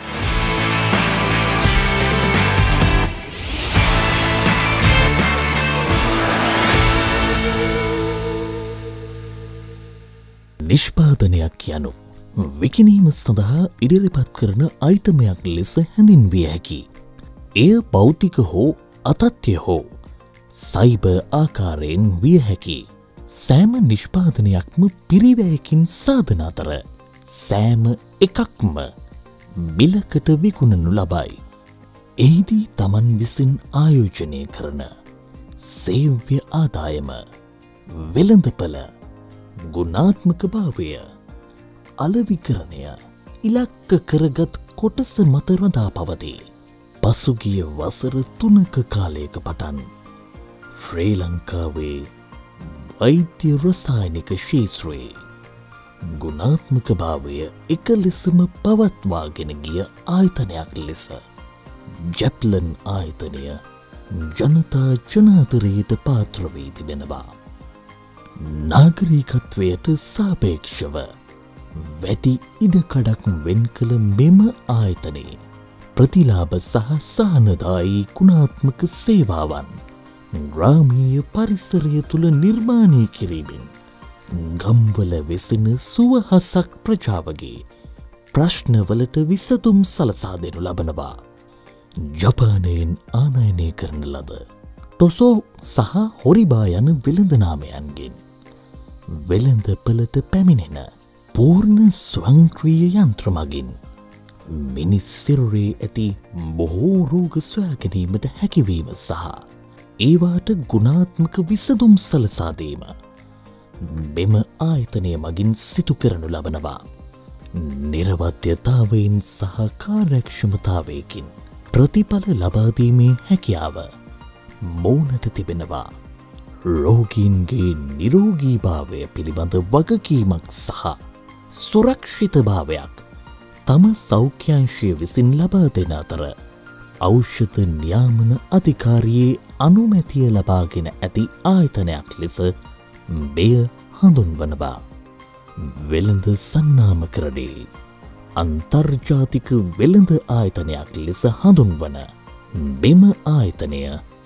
නිෂ්පාදනයක් යනු විකිනීම සඳහා ඉදිරිපත් කරන අයිතමයක් ලෙස හැඳින්විය හැකි. එය භෞතික හෝ අතත්‍ය හෝ සයිබර් ආකාරයෙන් විය හැකි. සෑම නිෂ්පාදනයක්ම පිරිවැයකින් සාධන අතර සෑම එකක්ම මිලකට විකුණනු ලබයි. එහිදී තමන් විසින් ආයෝජනය කරන සේව්‍ය ආදායම වෙළඳපළ ගුණාත්මක භාවය අලවිකරණය ඉලක්ක කරගත් කොටස මත රඳා පවතී. පසුගිය වසර තුනක කාලයක පටන් ශ්‍රී ලංකාවේ වෛද්‍ය රසායනික ශේත්‍රයේ ගුණාත්මක භාවය එක ලෙසම පවත්වාගෙන ගිය ආයතනයක් ලෙස ජැප්ලන් ආයතනය ජනතා ජනාතරයට පාත්‍ර වී තිබෙනවා. නාගරිකත්වයට සාපේක්ෂව වැඩි ඉඩකඩක් වෙන් කළ මෙම ආයතනයේ ප්‍රතිලාභ සහ සහනදායී ගුණාත්මක සේවාවන් ග්‍රාමීය පරිසරය තුළ නිර්මාණය කිරීමෙන් ගම්වල වෙසෙන සුවහසක් ප්‍රජාවගේ ප්‍රශ්නවලට විසඳුම් සලසා දෙනු ලබනවා. ජපානයෙන් ආනයනය කරන ලද ටොසෝ සහ හොරිබා යන වෙළඳනාමයන්ගෙන් වෙළඳපළට පැමිණෙන පූර්ණ ස්වංක්‍රීය යන්ත්‍ර මගින් මිනිස් සිරුරේ ඇති බොහෝ රෝග සොයා ගැනීමට හැකිවීම සහ ඒවාට ගුණාත්මක විසඳුම් සලසා දීම මෙම ආයතනය මගින් සිදු කරනු ලබනවා. නිරවත්‍යතාවයෙන් සහ කාර්යක්ෂමතාවයකින් ප්‍රතිඵල ලබා දීමේ හැකියාව මෝනට තිබෙනවා. රෝගීන්ගේ නිරෝගීභාවය පිළිබඳ වගකීමක් සහ සුරක්ෂිතභාවයක් තම සෞඛ්‍යංශය විසින් ලබා දෙන අතර ඖෂධ නියාමන අධිකාරියේ අනුමැතිය ලබාගෙන ඇති ආයතනයක් ලෙස මෙය හඳුන්වනවා. වෙළඳ සන්නාමකරණයේ අන්තර්ජාතික වෙළඳ ආයතනයක් ලෙස හඳුන්වන මෙම ආයතනය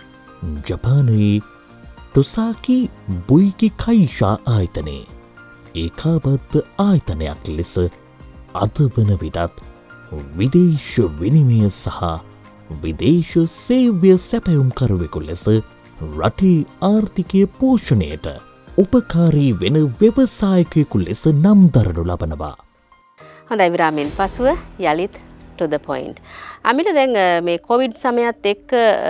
ජපානයේ ටොසාකි බුයිකි කයිෂා ආයතනයේ ඒකාබද්ධ ආයතනයක් ලෙස අද වන විටත් විදේශ විනිමය සහ විදේශ සේව්‍ය සැපයුම්කරුවෙකු ලෙස රටේ ආර්ථිකය පෝෂණයට උපකාරී වෙන ව්‍යවසායකයෙකු ලෙස නම් දරනු ලබනවා. හොඳයි විරාමයෙන් පසුව යළිත් to the point. අමිට දැන් මේ කොවිඩ් සමයත් එක්ක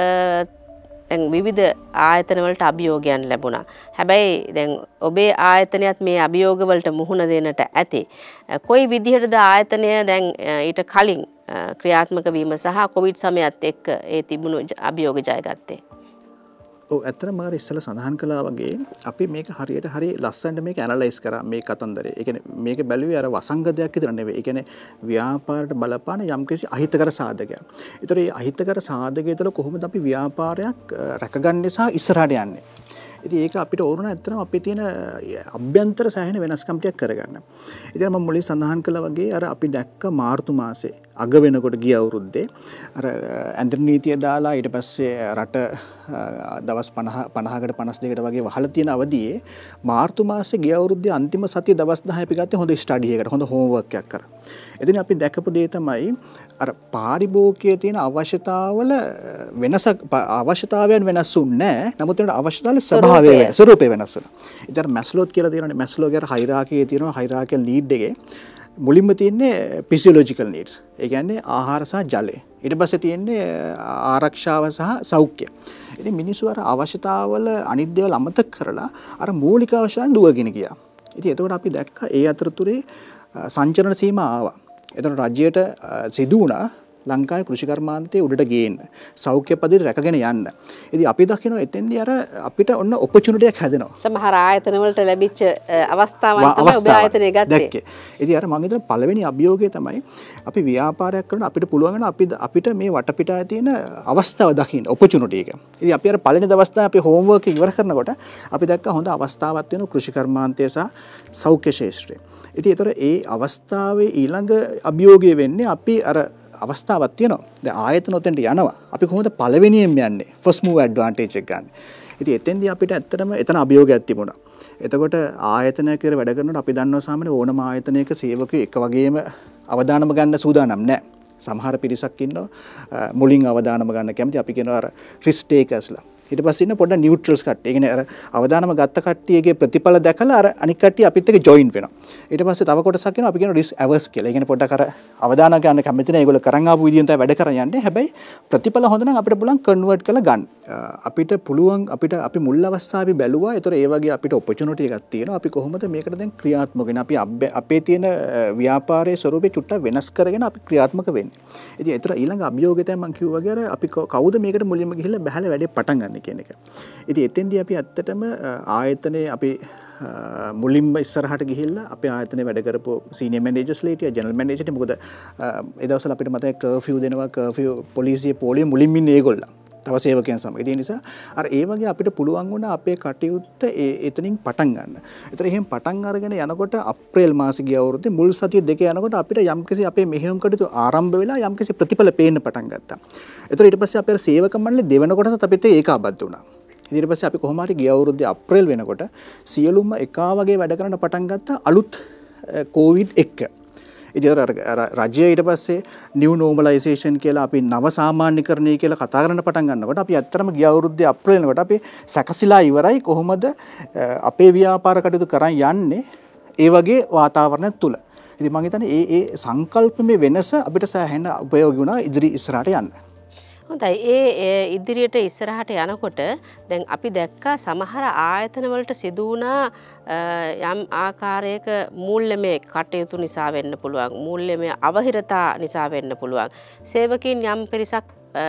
දැන් විවිධ ආයතනවලට අභියෝගයන් ලැබුණා. හැබැයි දැන් ඔබේ ආයතනයත් මේ අභියෝගවලට මුහුණ දෙන්නට ඇති. කොයි විදිහටද ආයතනය දැන් ඊට කලින් ක්‍රියාත්මක වීම සහ කොවිඩ් සමයත් එක්ක ඒ තිබුණු අභියෝග ජයගත්තේ? ඔව් ඇත්තටම මම ඉස්සෙල්ලා සඳහන් කළා වගේ අපි මේක හරියට හරි ලස්සනට මේක ඇනලයිස් කරා මේ කතන්දරේ. ඒ කියන්නේ මේක බැලුවේ අර වසංගතයක් විතර නෙවෙයි. ඒ කියන්නේ ව්‍යාපාරයට බලපාන යම්කිසි අහිතකර සාධකයක්. ඒතර මේ අහිතකර සාධකය තුළ කොහොමද අපි ව්‍යාපාරයක් රැකගන්නේ සහ ඉස්සරහට යන්නේ? ඉතින් ඒක අපිට ඕන ඇත්තටම අපේ තියෙන අභ්‍යන්තර සෑහෙන වෙනස්කම් ටිකක් කරගන්න. ඉතින් මම මුලින් සඳහන් කළා වගේ අර අපි දැක්ක මාර්තු මාසේ අග වෙනකොට ගිය අවුරුද්දේ අර ඇන්දර් නීතිය දාලා ඊට පස්සේ රට දවස් පනහකට පනස් දෙකකට වගේ වහලා තියෙන අවදියේ මාර්තු මාසේ ගිය අවුරුද්දේ අන්තිම සතිය දවස් දහය අපි ගත්තේ හොඳ ස්ටඩි එකකට හොඳ හෝම්වර්ක් එකක් කරා. එදින අපි දැකපු දේ තමයි අර පාරිභෝගිකයේ තියෙන අවශ්‍යතාවල වෙනසක් අවශ්‍යතාවයන් වෙනස්ුන්නේ නැහැ. නමුත් ඒකට අවශ්‍යතාවල ස්වභාවය වෙනස් ස්වරූපය වෙනස් වෙනවා. ඉතින් මැස්ලෝත් කියලා තියෙනවානේ මැස්ලෝගේ හයිරාකියේ තියෙනවා හයිරාකියල් නීඩ් එකේ මුලින්ම තියෙන්නේ ෆිසියොලොජිකල් නීඩ්ස්. ඒ කියන්නේ ආහාර සහ ජලය. ඊට පස්සේ තියෙන්නේ ආරක්ෂාව සහ සෞඛ්‍ය. ඉතින් මිනිස්සු අර අවශ්‍යතාවල අනිත් දේවල් අමතක කරලා අර මූලික අවශ්‍යයන් දුවගෙන ගියා. ඉතින් එතකොට අපි දැක්කා ඒ අතරතුරේ සංචරණ සීමා ආවා. එතකොට රජයට සිදු වුණා ලංකාවේ කෘෂි කර්මාන්තයේ උඩට ගේන්න සෞඛ්‍ය පද්ධති රැකගෙන යන්න. ඉතින් අපි දකිනවා එතෙන්දී අර අපිට ඔන්න ඔපචුනිටි එකක් හැදෙනවා. සමහර ආයතන වලට ලැබිච්ච අවස්ථාවන් තමයි ඔබ ආයතනය ගත්තේ. ඉතින් අර මම හිතන පළවෙනි අභියෝගය තමයි අපි ව්‍යාපාරයක් කරන අපිට පුළුවන් වෙන අපි අපිට මේ වටපිටාවේ තියෙන අවස්ථාව දකින්න ඔපචුනිටි එක. ඉතින් අපි අර පළවෙනි දවස්වල අපි හෝම්වර්ක් එක ඉවර කරනකොට අපි දැක්කා හොඳ අවස්ථාවක් වෙන කෘෂි කර්මාන්තය සහ සෞඛ්‍ය ශාස්ත්‍රය. ඉතින් ඒතර ඒ අවස්ථාවේ ඊළඟ අභියෝගය වෙන්නේ අපි අර අවස්ථාවක් තියෙනවා. දැන් ආයතන උතෙන්ට යනවා. අපි කොහොමද පළවෙනියෙන් යන්නේ? ෆස්ට් මූවර් ඇඩ්වාන්ටේජ් එක ගන්න. ඉතින් එතෙන්දී අපිට ඇත්තටම එතන අභියෝගයක් තිබුණා. එතකොට ආයතනයක් කියලා වැඩ කරනකොට අපි දන්නවා සාමාන්‍ය ඕනම ආයතනයක සේවකයෝ එක වගේම අවදානම ගන්න සූදානම් නැහැ. සමහර පිරිසක් ඉන්නවා මුලින් අවදානම ගන්න කැමති. අපි කියනවා අර රිස්ක් ටේකර්ස්ලා. ඊට පස්සේ ඉන්න පොඩ්ඩක් නියුට්‍රල්ස් කට්ටිය. ඒ කියන්නේ අර අවදානම ගත්ත කට්ටියගේ ප්‍රතිඵල දැකලා අර අනික් කට්ටිය අපිත් එක්ක ජොයින් වෙනවා. ඊට පස්සේ තව කොටසක් ඉන්නවා අපි කියනවා රිස්ක් ඇවර්ස් කියලා. ඒ කියන්නේ පොඩ්ඩක් අර අවදාන ගන්න කැමති නැහැ. ඒගොල්ලෝ කරන් ආපු විදියෙන් තමයි වැඩ කරන් යන්නේ. හැබැයි ප්‍රතිඵල හොඳ නම් අපිට පුළුවන් කන්වර්ට් කරලා ගන්න. අපිට පුළුවන් අපිට අපි මුල් අවස්ථාවේ බැලුවා. ඒතර ඒ වගේ අපිට ඔපචුනිටි එකක් තියෙනවා. අපි කොහොමද මේකට දැන් ක්‍රියාත්මක වෙන්නේ? අපි අපේ තියෙන ව්‍යාපාරයේ ස්වරූපේ චුට්ටක් වෙනස් කරගෙන අපි ක්‍රියාත්මක වෙන්නේ. වෙන්නේ. ඉතින් ඒතර ඊළඟ අභියෝගය තමයි මම කිව්වා වගේ අපි කවුද මේකට මුලින්ම ගිහිල්ලා බහලා වැඩේ පටන් ගන්න කියන එක. ඉතින් එතෙන්දී අපි ඇත්තටම ආයතනයේ අපි මුලින්ම ඉස්සරහට ගිහිල්ලා අපේ ආයතනයේ වැඩ කරපු සීනියර් මැනේජර්ස්ලා හිටියා ජනරල් මැනේජර්ට මොකද ඒ දවස්වල අපිට මතකයි කර්ෆියු දෙනවා කර්ෆියු පොලිසිය පොලිය මුලින්ම ඉන්නේ ඒගොල්ලෝ. තව සේවකයන් සමග. ඒ නිසා අර ඒ වගේ අපිට පුළුවන් වුණා අපේ කටයුත්ත එතනින් පටන් ගන්න. ඒතර එහෙන් පටන් අරගෙන යනකොට අප්‍රේල් මාසේ ගිය අවුරුද්දේ මුල් සතිය දෙක යනකොට අපිට යම්කිසි අපේ මෙහෙයුම් කටයුතු ආරම්භ වෙලා යම්කිසි ප්‍රතිඵල පේන්න පටන් ගත්තා. ඒතර ඊට පස්සේ අපේ සේවක මණ්ඩලේ දෙවන කොටසත් අපිත් ඒකාබද්ධ වුණා. ඊට පස්සේ අපි කොහොම හරි ගිය අවුරුද්දේ අප්‍රේල් වෙනකොට සියලුම එකා වගේ වැඩ කරන්න පටන් ගත්තා අලුත් කොවිඩ් එක්ක. ඉතින් රජය ඊට පස්සේ නිව් නෝමලයිසේෂන් කියලා අපි නව සාමාන්‍යකරණය කියලා කතා කරන්න පටන් ගන්නකොට අපි ඇත්තටම ගිය අවුරුද්දේ අප්‍රේල් වෙනකොට අපි සැකසීලා ඉවරයි කොහොමද අපේ ව්‍යාපාර කටයුතු කරන් යන්නේ ඒ වගේ වාතාවරණයක් තුල. ඉතින් මම හිතන්නේ ඒ ඒ සංකල්පමේ වෙනස අපිට සෑහෙන උපයෝගී වුණා ඉදිරි ඉස්සරහට යන්න. හොඳයි ඒ ඉදිරියට ඉස්සරහට යනකොට දැන් අපි දැක්කා සමහර ආයතන වලට සිදු වුණා යම් ආකාරයක මූල්‍යමය කටයුතු නිසා වෙන්න පුළුවන් මූල්‍යමය අවහිරතා නිසා වෙන්න පුළුවන් සේවකයන් යම් පිරිසක්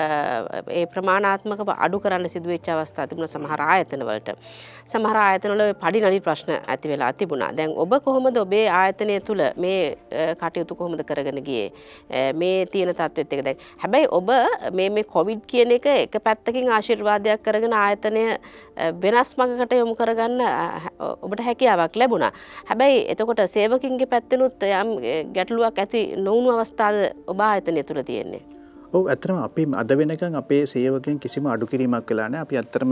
ඒ ප්‍රමාණාත්මකව අඩු කරන්න සිදුවෙච්ච අවස්ථා තිබුණා සමහර ආයතන වලට සමහර ආයතන වල පඩි නඩි ප්‍රශ්න ඇති වෙලා තිබුණා. දැන් ඔබ කොහොමද ඔබේ ආයතනය තුල මේ කටයුතු කොහොමද කරගෙන ගියේ මේ තියෙන තත්ත්වෙත් එක දැන් හැබැයි ඔබ මේ මේ කොවිඩ් කියන එක එක පැත්තකින් ආශිර්වාදයක් කරගෙන ආයතනය වෙනස් මඟකට යොමු කරගන්න ඔබට හැකියාවක් ලැබුණා. හැබැයි එතකොට සේවකින්ගේ පැත්තෙනුත් යම් ගැටලුවක් ඇති නොවුණු අවස්ථාද ඔබ ආයතනය තුල තියෙන්නේ. ඔව් ඇත්තටම අපි අද වෙනකන් අපේ සේවකයන් කිසිම අඩු කිරීමක් කළා නැහැ. අපි ඇත්තටම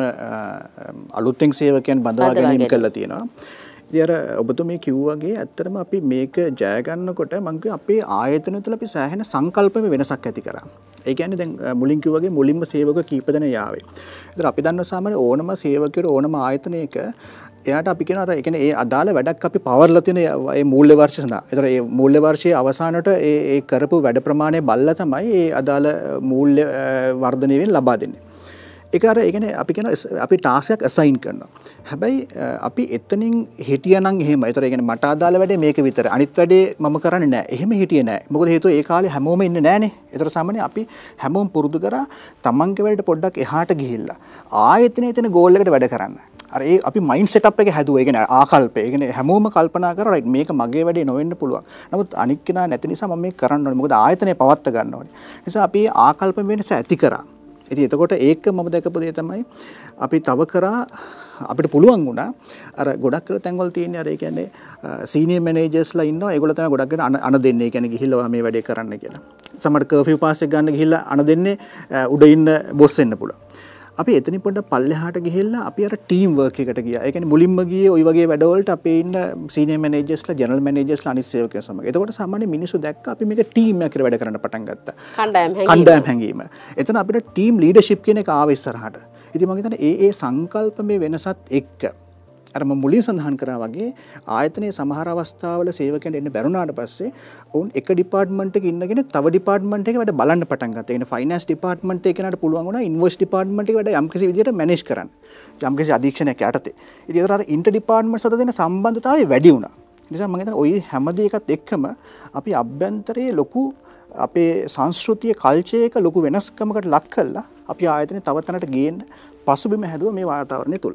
අලුතෙන් සේවකයන් බඳවා ගැනීම කළා තියෙනවා. ඉතින් අර ඔබතුමී කිව්වා වගේ ඇත්තටම අපි මේක ජය ගන්නකොට මම කිව්වා අපේ ආයතන තුළ අපි සෑහෙන සංකල්පෙම වෙනසක් ඇති කරා. ඒ කියන්නේ දැන් මුලින් කිව්වා වගේ මුලින්ම සේවක කීප දෙනෙක් යාවේ. ඒතර අපි දන්නවා සාමාන්‍ය ඕනම සේවකයෙකු ඕනම ආයතනයක එයාට අපි කියන අර ඒ කියන්නේ ඒ අදාළ වැඩක් අපි පවර්ලා තියෙන ඒ මූල්‍ය වර්ෂය සඳහා. ඒතර ඒ මූල්‍ය වර්ෂයේ අවසානට ඒ ඒ කරපු වැඩ ප්‍රමාණය බලලා තමයි ඒ අදාළ මූල්‍ය වර්ධනය වෙන ලබා දෙන්නේ. ඒක අර ඒ කියන්නේ අපි කියන අපි ටාස්ක් එකක් අසයින් කරනවා. හැබැයි අපි එතනින් හිටියනම් එහෙම. ඒතර ඒ කියන්නේ මට අදාළ වැඩේ මේක විතරයි. අනිත් වැඩේ මම කරන්නේ නැහැ. එහෙම හිටියේ නැහැ. මොකද හේතුව ඒ කාලේ හැමෝම ඉන්නේ නැහනේ. ඒතර සාමාන්‍යයෙන් අපි හැමෝම පුරුදු කරා තමන්ගේ වැඩට පොඩ්ඩක් එහාට ගිහිල්ලා ආයතනයේ තියෙන ගෝල් එකට වැඩ කරන්න. අර ඒ අපි මයින්ඩ් සෙටප් එක හැදුවා. ඒ කියන්නේ ආකල්පය. ඒ කියන්නේ හැමෝම කල්පනා කරා රයිට් මේක මගේ වැඩේ නොවෙන්න පුළුවන්. නමුත් අනික් කෙනා නැති නිසා මම මේක කරන්න ඕනේ. මොකද ආයතනය පවත්ත ගන්න ඕනේ. නිසා අපි ආකල්ප වෙනස ඇති කරා. ඉතින් එතකොට ඒක මම දැකපු දේ තමයි අපි තව කරා අපිට පුළුවන් වුණා අර ගොඩක් කළ තැන්වල තියෙන අර ඒ කියන්නේ සීනියර් මැනේජර්ස්ලා ඉන්නවා. ඒගොල්ලෝ තමයි ගොඩක් කරන අන දෙන්නේ. ඒ කියන්නේ ගිහිල්ලා මේ වැඩේ කරන්න කියලා. සමහර කර්ෆියු පාස් එක ගන්න ගිහිල්ලා අන දෙන්නේ උඩ ඉන්න බොස් වෙන්න පුළුවන්. අපි එතනින් පොඩ්ඩක් පල්ලෙහාට ගිහිල්ලා අපි අර ටීම් වර්ක් එකට ගියා. ඒ කියන්නේ මුලින්ම ගියේ ওই වගේ වැඩවලට අපේ ඉන්න සීනියර් මැනේජර්ස්ලා ජනරල් මැනේජර්ස්ලා අනිත් සේවකයෝ සමග. එතකොට සාමාන්‍ය මිනිස්සු දැක්ක අපි මේක ටීම් එකක් කියලා වැඩ කරන්න පටන් ගත්තා. කණ්ඩායම් හැංගීම. කණ්ඩායම් හැංගීම. එතන අපිට ටීම් ලීඩර්ෂිප් කියන එක ආව ඉස්සරහට. ඉතින් මම හිතන්නේ ඒ ඒ සංකල්ප මේ වෙනසත් එක්ක අර මම මුලින් සඳහන් කරා වගේ ආයතනයේ සමහර අවස්ථාවල සේවකයන්ට එන්න බැරුණාට පස්සේ ඔවුන් එක ඩිපාර්ට්මන්ට් එකක ඉන්නගෙන තව ඩිපාර්ට්මන්ට් එකක වැඩ බලන්න පටන් ගත්තා. ඒ කියන්නේ ෆයිනෑන්ස් ඩිපාර්ට්මන්ට් එකේ කෙනාට පුළුවන් වුණා ඉන්වොයිස් ඩිපාර්ට්මන්ට් එකේ වැඩ යම්කිසි විදිහට මැනේජ් කරන්න. යම්කිසි අධීක්ෂණයක් යටතේ. ඉතින් ඒතර අර ඉන්ටර් ඩිපාර්ට්මන්ට්ස් අතර තියෙන සම්බන්ධතාවය වැඩි වුණා. ඒ නිසා මම හිතන්නේ ওই හැම දෙයකත් එක්කම අපි අභ්‍යන්තරයේ ලොකු අපේ සංස්කෘතිය කල්චර් එක ලොකු වෙනස්කමකට ලක් කළා. අපි ආයතනේ තව තැනකට ගේන්න පසුබිම හැදුවා මේ වාතාවරණය තුල.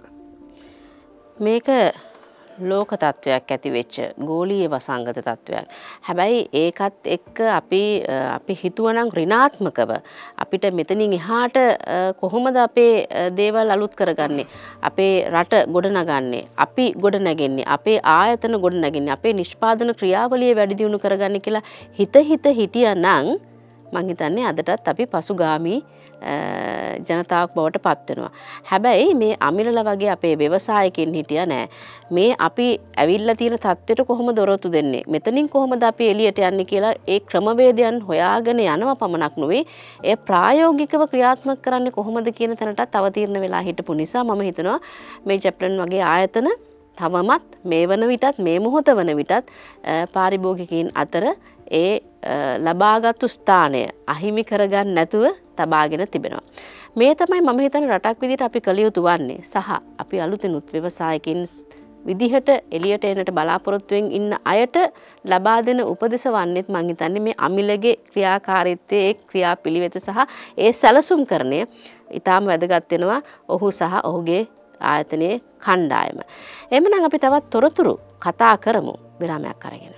මේක ලෝක තත්වයක් ඇති වෙච්ච ගෝලීය වසංගත තත්වයක්. හැබැයි ඒකත් එක්ක අපි අපි හිතුවනම් ඍණාත්මකව අපිට මෙතනින් එහාට කොහොමද අපේ දේවල් අලුත් කරගන්නේ? අපේ රට ගොඩනගන්නේ, අපි ගොඩනගන්නේ, අපේ ආයතන ගොඩනගන්නේ, අපේ නිෂ්පාදන ක්‍රියාවලිය වැඩි දියුණු කරගන්නේ කියලා හිත හිත හිටියානම් මං හිතන්නේ අදටත් අපි පසුගාමී ජනතාවක් බවට පත් වෙනවා. හැබැයි මේ අමිලලා වගේ අපේ ව්‍යවසායකින් හිටියා නෑ. මේ අපි ඇවිල්ලා තියෙන තත්ත්වයට කොහොමද දොරොත්තු දෙන්නේ? මෙතනින් කොහොමද අපි එළියට යන්නේ කියලා ඒ ක්‍රමවේදයන් හොයාගෙන යනව පමණක් නෙවෙයි, ඒ ප්‍රායෝගිකව ක්‍රියාත්මක කරන්නේ කොහොමද කියන තැනටත් අවතීර්ණ වෙලා හිටපු නිසා මම හිතනවා මේ චැප්ටන් වගේ ආයතන තවමත් මේ වන විටත් මේ මොහොත වන විටත් පාරිභෝගිකයින් අතර ඒ ලබාගත්තු ස්ථානය අහිමි කරගන්න නැතුව තබාගෙන තිබෙනවා. මේ තමයි මම හිතන්නේ රටක් විදිහට අපි කළ යුතු වන්නේ. සහ අපි අලුතෙනුත් ව්‍යවසායකින් විදිහට එළියට එන්නට බලාපොරොත්තුෙන් ඉන්න අයට ලබා දෙන උපදෙස් වන්නේත් මම හිතන්නේ මේ අමිලගේ ක්‍රියාකාරීත්වයේ ඒ ක්‍රියාපිළිවෙත සහ ඒ සැලසුම් කරණය ඊටාම වැදගත් වෙනවා ඔහු සහ ඔහුගේ ආයතනයේ කණ්ඩායම. එhmenan අපි තවත් තොරතුරු කතා කරමු විරාමයක් අරගෙන.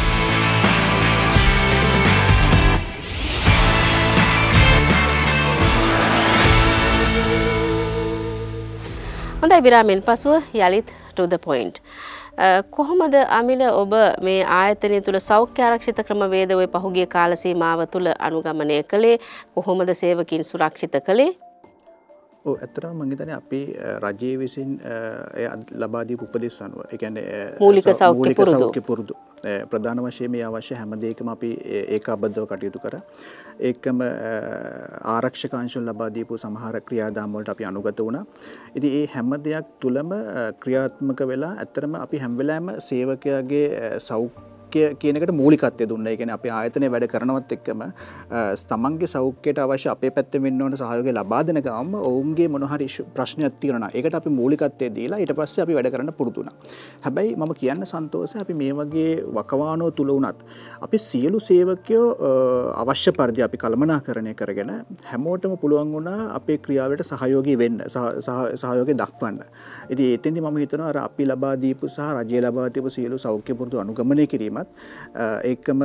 හොඳයි විරාමෙන් පසුව යලිත් to the point. කොහොමද අමිල ඔබ මේ ආයතනය තුල සෞඛ්‍ය ආරක්ෂිත ක්‍රමවේද ඔය පහුගිය කාල සීමාව තුල අනුගමනය කළේ? කොහොමද සේවකීන් සුරක්ෂිත කළේ? ඔව් ඇත්තටම මම හිතන්නේ අපි රජයේ විසින් ලබා දීපු උපදෙස් අනුව ඒ කියන්නේ මූලික සෞඛ්‍ය පුරුදු සෞඛ්‍ය පුරුදු ප්‍රධාන වශයෙන් මේ අවශ්‍ය හැම දෙයකම අපි ඒකාබද්ධව කටයුතු කරා. ඒකම ආරක්ෂක අංශවල ලබා දීපු සමහර ක්‍රියාදාම වලට අපි අනුගත වුණා. ඉතින් මේ හැම දෙයක් තුලම ක්‍රියාත්මක වෙලා ඇත්තටම අපි හැම වෙලාවෙම සේවකයාගේ සෞඛ්‍ය කියන එකට මූලිකත්වය දුන්නා. ඒ කියන්නේ අපි ආයතනයේ වැඩ කරනවත් එක්කම තමන්ගේ සෞඛ්‍යයට අවශ්‍ය අපේ පැත්තෙන් වෙන්න ඕන සහයෝගය ලබා දෙන ගමන් ඔවුන්ගේ මොන හරි ප්‍රශ්නයක් තියෙනවා. ඒකට අපි මූලිකත්වය දීලා ඊට පස්සේ අපි වැඩ කරන්න පුරුදු වුණා. හැබැයි මම කියන්න සන්තෝෂයි අපි මේ වගේ වකවානුව තුල වුණත් අපි සියලු සේවකයෝ අවශ්‍ය පරිදි අපි කළමනාකරණය කරගෙන හැමෝටම පුළුවන් වුණා අපේ ක්‍රියාවලට සහයෝගී වෙන්න සහයෝගය දක්වන්න. ඉතින් එතෙන්දී මම හිතනවා අර අපි ලබා දීපු සහ රජය ලබා දීපු සියලු සෞඛ්‍ය පුරුදු අනුගමනය කිරීම ඒකම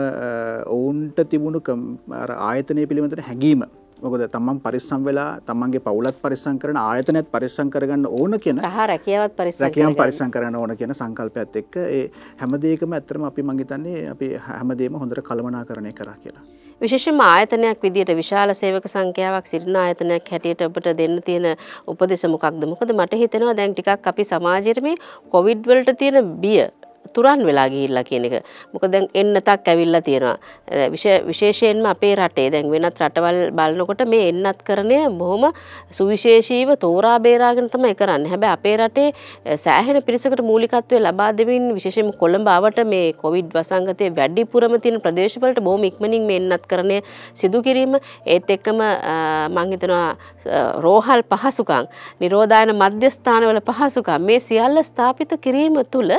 ඔවුන්ට තිබුණු අර ආයතනය පිළිබඳව හැඟීම. මොකද තමන් පරිස්සම් වෙලා තමන්ගේ පවුලත් පරිස්සම් කරන ආයතනයත් පරිස්සම් කරගන්න ඕන කියන සහ රැකියාවත් පරිස්සම් රැකියාව පරිස්සම් කරන්න ඕන කියන සංකල්පයත් එක්ක ඒ හැම දෙයකම ඇත්තටම අපි මං හිතන්නේ අපි හැමදේම හොඳට කළමනාකරණය කරා කියලා. විශේෂයෙන්ම ආයතනයක් විදියට විශාල සේවක සංඛ්‍යාවක් සිටින ආයතනයක් හැටියට ඔබට දෙන්න තියෙන උපදෙස් මොකක්ද? මොකද මට හිතෙනවා දැන් ටිකක් අපි සමාජයේ මේ කොවිඩ් වලට තියෙන බිය තුරන් වෙලා ගිහිල්ලා කියන එක. මොකද දැන් එන්නතක් ඇවිල්ලා තියෙනවා. විශේෂයෙන්ම අපේ රටේ දැන් වෙනත් රටවල් බලනකොට මේ එන්නත් කරණය බොහොම සුවිශේෂීව තෝරා බේරාගෙන තමයි කරන්නේ. හැබැයි අපේ රටේ සෑහෙන පිරිසකට මූලිකත්වය ලබා දෙමින් විශේෂයෙන්ම කොළඹ ආවට මේ කොවිඩ් වසංගතයේ වැඩිපුරම තියෙන ප්‍රදේශ වලට බොහොම ඉක්මනින් මේ එන්නත් කරණය සිදු කිරීම ඒත් එක්කම මම හිතනවා රෝහල් පහසුකම්, නිරෝධායන මධ්‍යස්ථානවල පහසුකම් මේ සියල්ල ස්ථාපිත කිරීම තුළ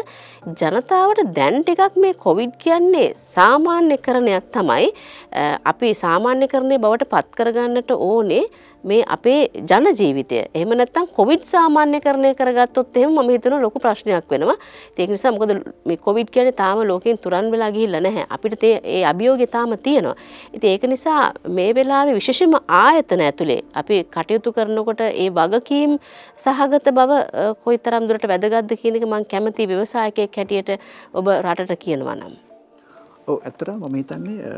ජනතාවට දැන් ටිකක් මේ කොවිඩ් කියන්නේ සාමාන්‍යකරණයක් තමයි. අපි සාමාන්‍යකරණය බවට පත් කරගන්නට ඕනේ මේ අපේ ජන ජීවිතය. එහෙම නැත්නම් කොවිඩ් සාමාන්‍යකරණය කරගත්තොත් එහෙම මම හිතනවා ලොකු ප්‍රශ්නයක් වෙනවා. ඒක නිසා මොකද මේ කොවිඩ් කියන්නේ තාම ලෝකෙන් තුරන් වෙලා ගිහිල්ලා නැහැ. අපිට ඒ අභියෝගය තාම තියෙනවා. ඉතින් ඒක නිසා මේ වෙලාවේ විශේෂයෙන්ම ආයතන ඇතුලේ අපි කටයුතු කරනකොට ඒ වගකීම් සහගත බව කොයිතරම් දුරට වැදගත්ද කියන එක මම කැමති ව්‍යවසායකයෙක් හැටියට ඔබ රටට කියනවා නම්. ඔව් ඇත්තටම මම හිතන්නේ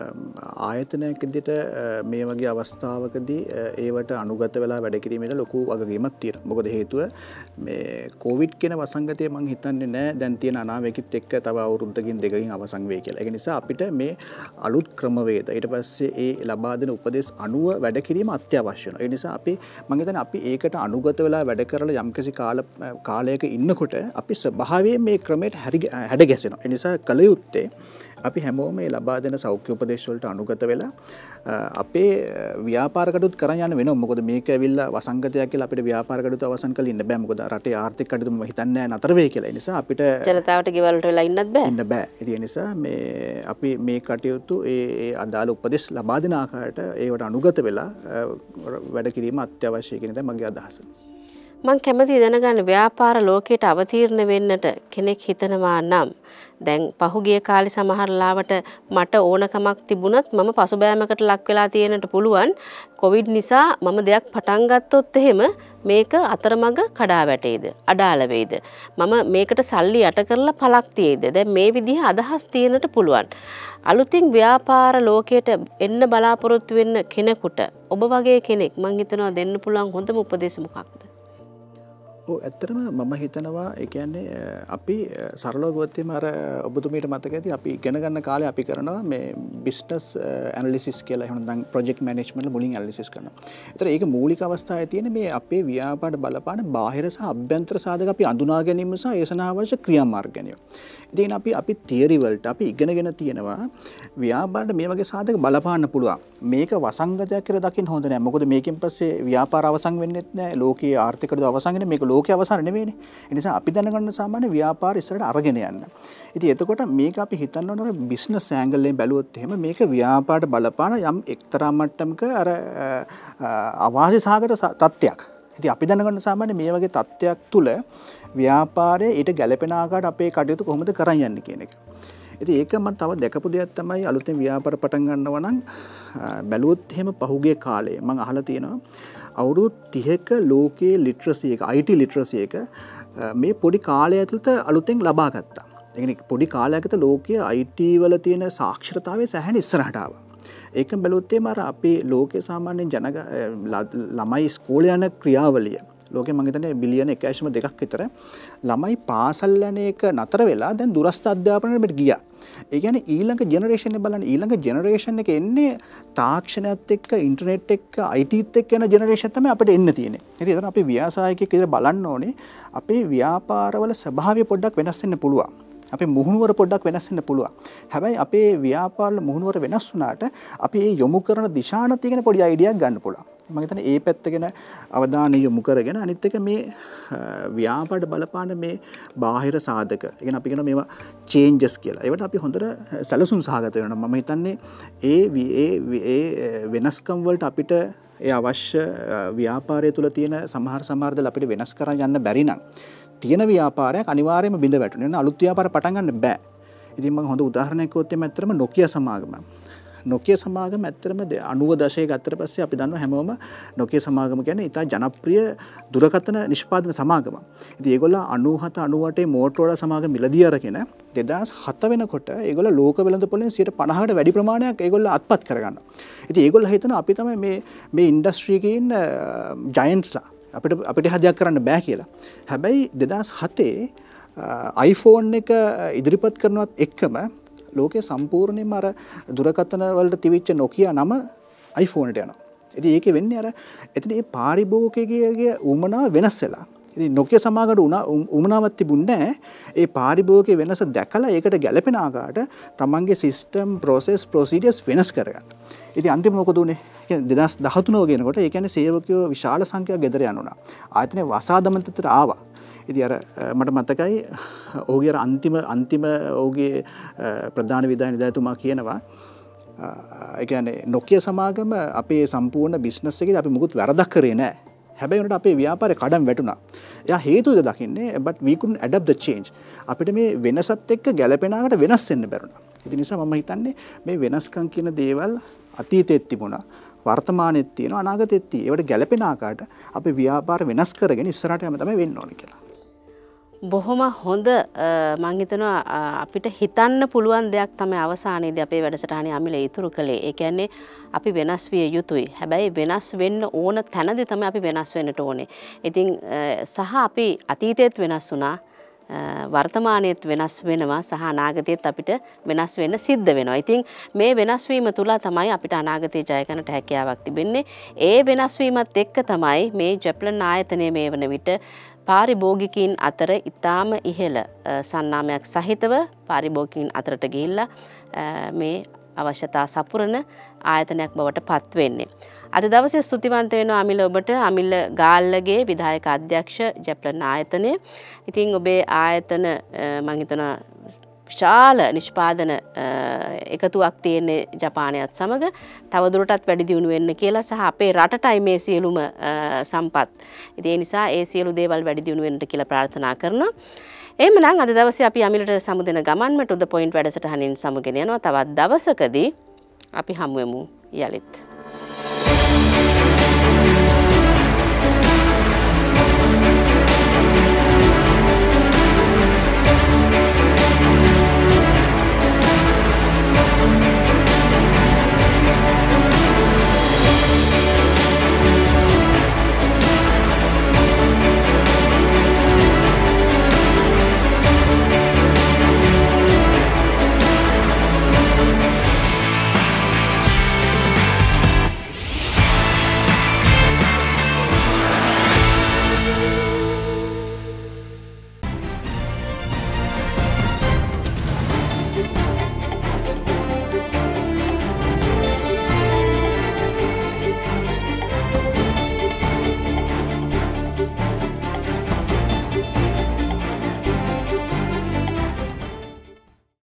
ආයතනයක් විදිහට මේ වගේ අවස්ථාවකදී ඒවට අනුගත වෙලා වැඩ කිරීමේදී ලොකු වගකීමක් තියෙනවා. මොකද හේතුව මේ කොවිඩ් කියන වසංගතය මම හිතන්නේ නෑ දැන් තියෙන අනාවැකිත් එක්ක තව අවුරුද්දකින් දෙකකින් අවසන් වෙයි කියලා. ඒක නිසා අපිට මේ අලුත් ක්‍රමවේද ඊට පස්සේ ඒ ලබා දෙන උපදෙස් අනුව වැඩ කිරීම අත්‍යවශ්‍ය වෙනවා. ඒ නිසා අපි මම හිතන්නේ අපි ඒකට අනුගත වෙලා වැඩ කරලා යම්කිසි කාල කාලයක ඉන්නකොට අපි ස්වභාවයෙන් මේ ක්‍රමයට හැඩ ගැසෙනවා. ඒ නිසා කල යුත්තේ අපි හැමෝම මේ ලබා දෙන සෞඛ්‍ය උපදේශ වලට අනුගත වෙලා අපේ ව්‍යාපාර කටයුතු කරන් යන්න වෙනවා. මොකද මේක ඇවිල්ලා වසංගතයක් කියලා අපිට ව්‍යාපාර කටයුතු අවසන් කරලා ඉන්න බෑ. මොකද රටේ ආර්ථික කටයුතු මම හිතන්නේ නැහැ නතර වෙයි කියලා. ඒ නිසා අපිට ජනතාවට ගෙවල් වලට වෙලා ඉන්නත් බෑ. ඉන්න බෑ. ඒ නිසා මේ අපි මේ කටයුතු ඒ ඒ අදාළ උපදේශ ලබා දෙන ආකාරයට ඒවට අනුගත වෙලා වැඩ කිරීම අත්‍යවශ්‍යයි කියන එක මගේ අදහස. මම කැමති දැනගන්න ව්‍යාපාර ලෝකයට අවතීර්ණ වෙන්නට කෙනෙක් හිතනවා නම් දැන් පහුගිය කාලේ සමහර ලාවට මට ඕනකමක් තිබුණත් මම පසුබෑමකට ලක් වෙලා තියෙන්නට පුළුවන් කොවිඩ් නිසා මම දෙයක් පටන් ගත්තොත් එහෙම මේක අතරමඟ කඩා වැටෙයිද අඩාල වෙයිද මම මේකට සල්ලි යට කරලා පළක් තියෙයිද දැන් මේ විදිහ අදහස් තියෙන්නට පුළුවන් අලුතින් ව්‍යාපාර ලෝකයට එන්න බලාපොරොත්තු වෙන්න කෙනෙකුට ඔබ වගේ කෙනෙක් මම හිතනවා දෙන්න පුළුවන් හොඳම උපදේශ මොකක්ද? ඇත්තටම මම හිතනවා ඒ කියන්නේ අපි සරලව ගොත්තේම අර ඔබතුමීට මතක ඇති අපි ඉගෙන ගන්න කාලේ අපි කරනවා මේ බිස්නස් ඇනලිසිස් කියලා එහෙම නැත්නම් ප්‍රොජෙක්ට් මැනේජ්මන්ට් මුලින් ඇනලිසිස් කරනවා. ඒතර ඒක මූලික අවස්ථාවේ තියෙන මේ අපේ ව්‍යාපාරට බලපාන බාහිර සහ අභ්‍යන්තර සාධක අපි අඳුනා ගැනීම සහ ඒ සඳහා අවශ්‍ය ක්‍රියාමාර්ග ගැනීම. ඉතින් අපි අපි තියරි වලට අපි ඉගෙනගෙන තියෙනවා ව්‍යාපාරට මේ වගේ සාධක බලපාන්න පුළුවන්. මේක වසංගතයක් කියලා දකින්න හොඳ නෑ. මොකද මේකෙන් පස්සේ ව්‍යාපාර අවසන් වෙන්නෙත් නෑ. ලෝකීය ආර්ථිකද අවසන් වෙන්නේ මේක ලෝකයේ අවසාන නෙවෙයිනේ. ඒ නිසා අපි දැනගන්න සාමාන්‍ය ව්‍යාපාර ඉස්සරහට අරගෙන යන්න. ඉතින් එතකොට මේක අපි හිතන්න ඕන බිස්නස් ඇන්ගල් එකෙන් බැලුවොත් එහෙම මේක ව්‍යාපාරට බලපාන යම් එක්තරා මට්ටමක අර අවාසි සහගත තත්ත්වයක්. ඉතින් අපි දැනගන්න සාමාන්‍ය මේ වගේ තත්ත්වයක් තුල ව්‍යාපාරයේ ඊට ගැළපෙන ආකාරයට අපේ කටයුතු කොහොමද කරන් යන්නේ කියන එක. ඉතින් ඒක මම තව දැකපු දෙයක් තමයි අලුතෙන් ව්‍යාපාර පටන් ගන්නවා නම් බැලුවොත් එහෙම පහුගිය කාලේ මම අහලා තියෙනවා අවුරුදු තිහක ලෝකයේ ලිටරසි එක I T ලිටරසි එක මේ පොඩි කාලය ඇතුළත අලුතෙන් ලබා ගත්තා. ඒ කියන්නේ පොඩි කාලයකට ලෝකයේ I T වල තියෙන සාක්ෂරතාවය සැහැණ ඉස්සරහට ආවා. ඒක බැලුවොත් එහෙම අර අපේ ලෝකයේ සාමාන්‍ය ජන ළමයි ඉස්කෝලේ යන ක්‍රියාවලිය ලෝකෙ මම හිතන්නේ බිලියන එක දශම දෙකක් විතර ළමයි පාසල් යන එක නතර වෙලා දැන් දුරස්ථ අධ්‍යාපනයට ගියා. ඒ කියන්නේ ඊළඟ ජෙනරේෂන් එක බලන්න ඊළඟ ජෙනරේෂන් එක එන්නේ තාක්ෂණයත් එක්ක ඉන්ටර්නෙට් එක්ක I T ත් එක්ක යන ජෙනරේෂන් තමයි අපිට එන්න තියෙන්නේ. ඉතින් ඒතර අපි ව්‍යවසායකයෙක් විදිහට බලන්න ඕනේ අපේ ව්‍යාපාරවල ස්වභාවය පොඩ්ඩක් වෙනස් වෙන්න පුළුවන්. අපේ මුහුණුවර පොඩ්ඩක් වෙනස් වෙන්න පුළුවන්. හැබැයි අපේ ව්‍යාපාරවල මුහුණුවර වෙනස් වුණාට අපි මේ යොමු කරන දිශානත් ගැන පොඩි අයිඩියාවක් ගන්න පුළුවන්. මම හිතන්නේ ඒ පැත්ත ගැන අවධානය යොමු කරගෙන අනිත් එක මේ ව්‍යාපාරට බලපාන මේ බාහිර සාධක. ඒ කියන්නේ අපි කියන මේවා චේන්ජස් කියලා. ඒවට අපි හොඳට සැලසුම් සහගත වෙනවා. මම හිතන්නේ ඒ ඒ වෙනස්කම් වලට අපිට ඒ අවශ්‍ය ව්‍යාපාරය තුල තියෙන සමහර සමහර දල අපිට වෙනස් කරන් යන්න බැරි නම් තියෙන ව්‍යාපාරයක් අනිවාර්යයෙන්ම බිඳ වැටෙනවා. නේද? අලුත් ව්‍යාපාර පටන් ගන්න බෑ. ඉතින් මම හොඳ උදාහරණයක් කිව්වොත් එimhe ඇත්තටම Nokia සමාගම. Nokia සමාගම ඇත්තටම අනූව දශකයේ ගත්තට පස්සේ අපි දන්නවා හැමෝම Nokia සමාගම කියන්නේ ඉතා ජනප්‍රිය දුරකථන නිෂ්පාදන සමාගමක්. ඉතින් ඒගොල්ලෝ අනූහත අනූඅට Motorola සමාගම මිලදී අරගෙන දෙදාස් හත වෙනකොට ඒගොල්ලෝ ලෝක වෙළඳපොළෙන් සියයට පනහකට වැඩි ප්‍රමාණයක් ඒගොල්ලෝ අත්පත් කරගන්නවා. ඉතින් ඒගොල්ලෝ හිතනවා අපි තමයි මේ මේ ඉන්ඩස්ට්‍රි එකේ ඉන්න ජයන්ට්ස්ලා. අපිට අපිට හදයක් කරන්න බෑ කියලා. හැබැයි දෙදාස් හතේ iPhone එක ඉදිරිපත් කරනවත් එක්කම ලෝකයේ සම්පූර්ණයෙන්ම අර දුරකථන වලට තිබිච්ච Nokia නම iPhone එකට යනවා. ඉතින් ඒකේ වෙන්නේ අර එතන මේ පාරිභෝගිකයේ උමනාව වෙනස් වෙලා. ඉතින් Nokia සමාගමට උනා උමනාවක් තිබුණේ නැහැ. ඒ පාරිභෝගිකයේ වෙනස දැකලා ඒකට ගැළපෙන ආකාරයට තමන්ගේ සිස්ටම් process procedures වෙනස් කරගන්න. ඉතින් අන්තිම මොකද උනේ? දෙදාස් දහතුන වගේනකොට ඒ කියන්නේ සේවකයෝ විශාල සංඛ්‍යාවක් ගෙදර යනුණා. ආයතනයේ වසාදමතතර ආවා. ඉතින් අර මට මතකයි ඔහුගේ අර අන්තිම අන්තිම ඔහුගේ ප්‍රධාන විධායක නිලධාරිතුමා කියනවා ඒ කියන්නේ Nokia සමාගම අපේ සම්පූර්ණ බිස්නස් එකේදී අපි මුකුත් වැරදක් කරේ නැහැ. හැබැයි උනට අපේ ව්‍යාපාරේ කඩම් වැටුණා. එයා හේතුද දකින්නේ but we couldn't adapt the change. අපිට මේ වෙනසත් එක්ක ගැළපෙන ආකාරයට වෙනස් වෙන්න බැරුණා. ඉතින් නිසා මම හිතන්නේ මේ වෙනස්කම් කියන දේවල් අතීතෙත් තිබුණා. වර්තමානෙත් තියෙනවා අනාගතෙත් තියෙනවා. ඒවට ගැළපෙන ආකාරයට අපි ව්‍යාපාර වෙනස් කරගෙන ඉස්සරහට යන්න තමයි වෙන්න ඕනේ කියලා. බොහොම හොඳ මම හිතනවා අපිට හිතන්න පුළුවන් දෙයක් තමයි අවසානයේදී අපේ වැඩසටහනේ අමිල ඉතුරු කළේ. ඒ කියන්නේ අපි වෙනස් විය යුතුයි. හැබැයි වෙනස් වෙන්න ඕන තැනදී තමයි අපි වෙනස් වෙන්නට ඕනේ. ඉතින් සහ අපි අතීතයේත් වෙනස් වුණා. වර්තමානයේත් වෙනස් වෙනවා සහ අනාගතයේත් අපිට වෙනස් වෙන්න සිද්ධ වෙනවා. ඉතින් මේ වෙනස් වීම තුල තමයි අපිට අනාගතයේ ජය ගන්නට හැකියාවක් තිබෙන්නේ. ඒ වෙනස් වීමත් එක්ක තමයි මේ ජැප්ලන් ආයතනයේ මේ වන විට පාරිභෝගිකයින් අතර ඉතාම ඉහළ සන්නාමයක් සහිතව පාරිභෝගිකයින් අතරට ගිහිල්ලා මේ අවශ්‍යතා සපුරන ආයතනයක් බවට පත් වෙන්නේ. අද දවසේ ස්තුතිවන්ත වෙනවා අමිල ඔබට. අමිල ගාල්ලගේ විධායක අධ්‍යක්ෂ ජැප්ලන් ආයතනය. ඉතින් ඔබේ ආයතන මම හිතනවා විශාල නිෂ්පාදන එකතුවක් තියෙන්නේ ජපානයත් සමග තවදුරටත් වැඩි දියුණු වෙන්න කියලා සහ අපේ රටටයි මේ සියලුම සම්පත්. ඉතින් ඒ නිසා ඒ සියලු දේවල් වැඩි දියුණු වෙන්න කියලා ප්‍රාර්ථනා කරනවා. එහෙමනම් අද දවසේ අපි අමිලට සමුදෙන ගමන්ම to the point වැඩසටහනින් සමුගෙන යනවා. තවත් දවසකදී අපි හමු වෙමු යලිත්.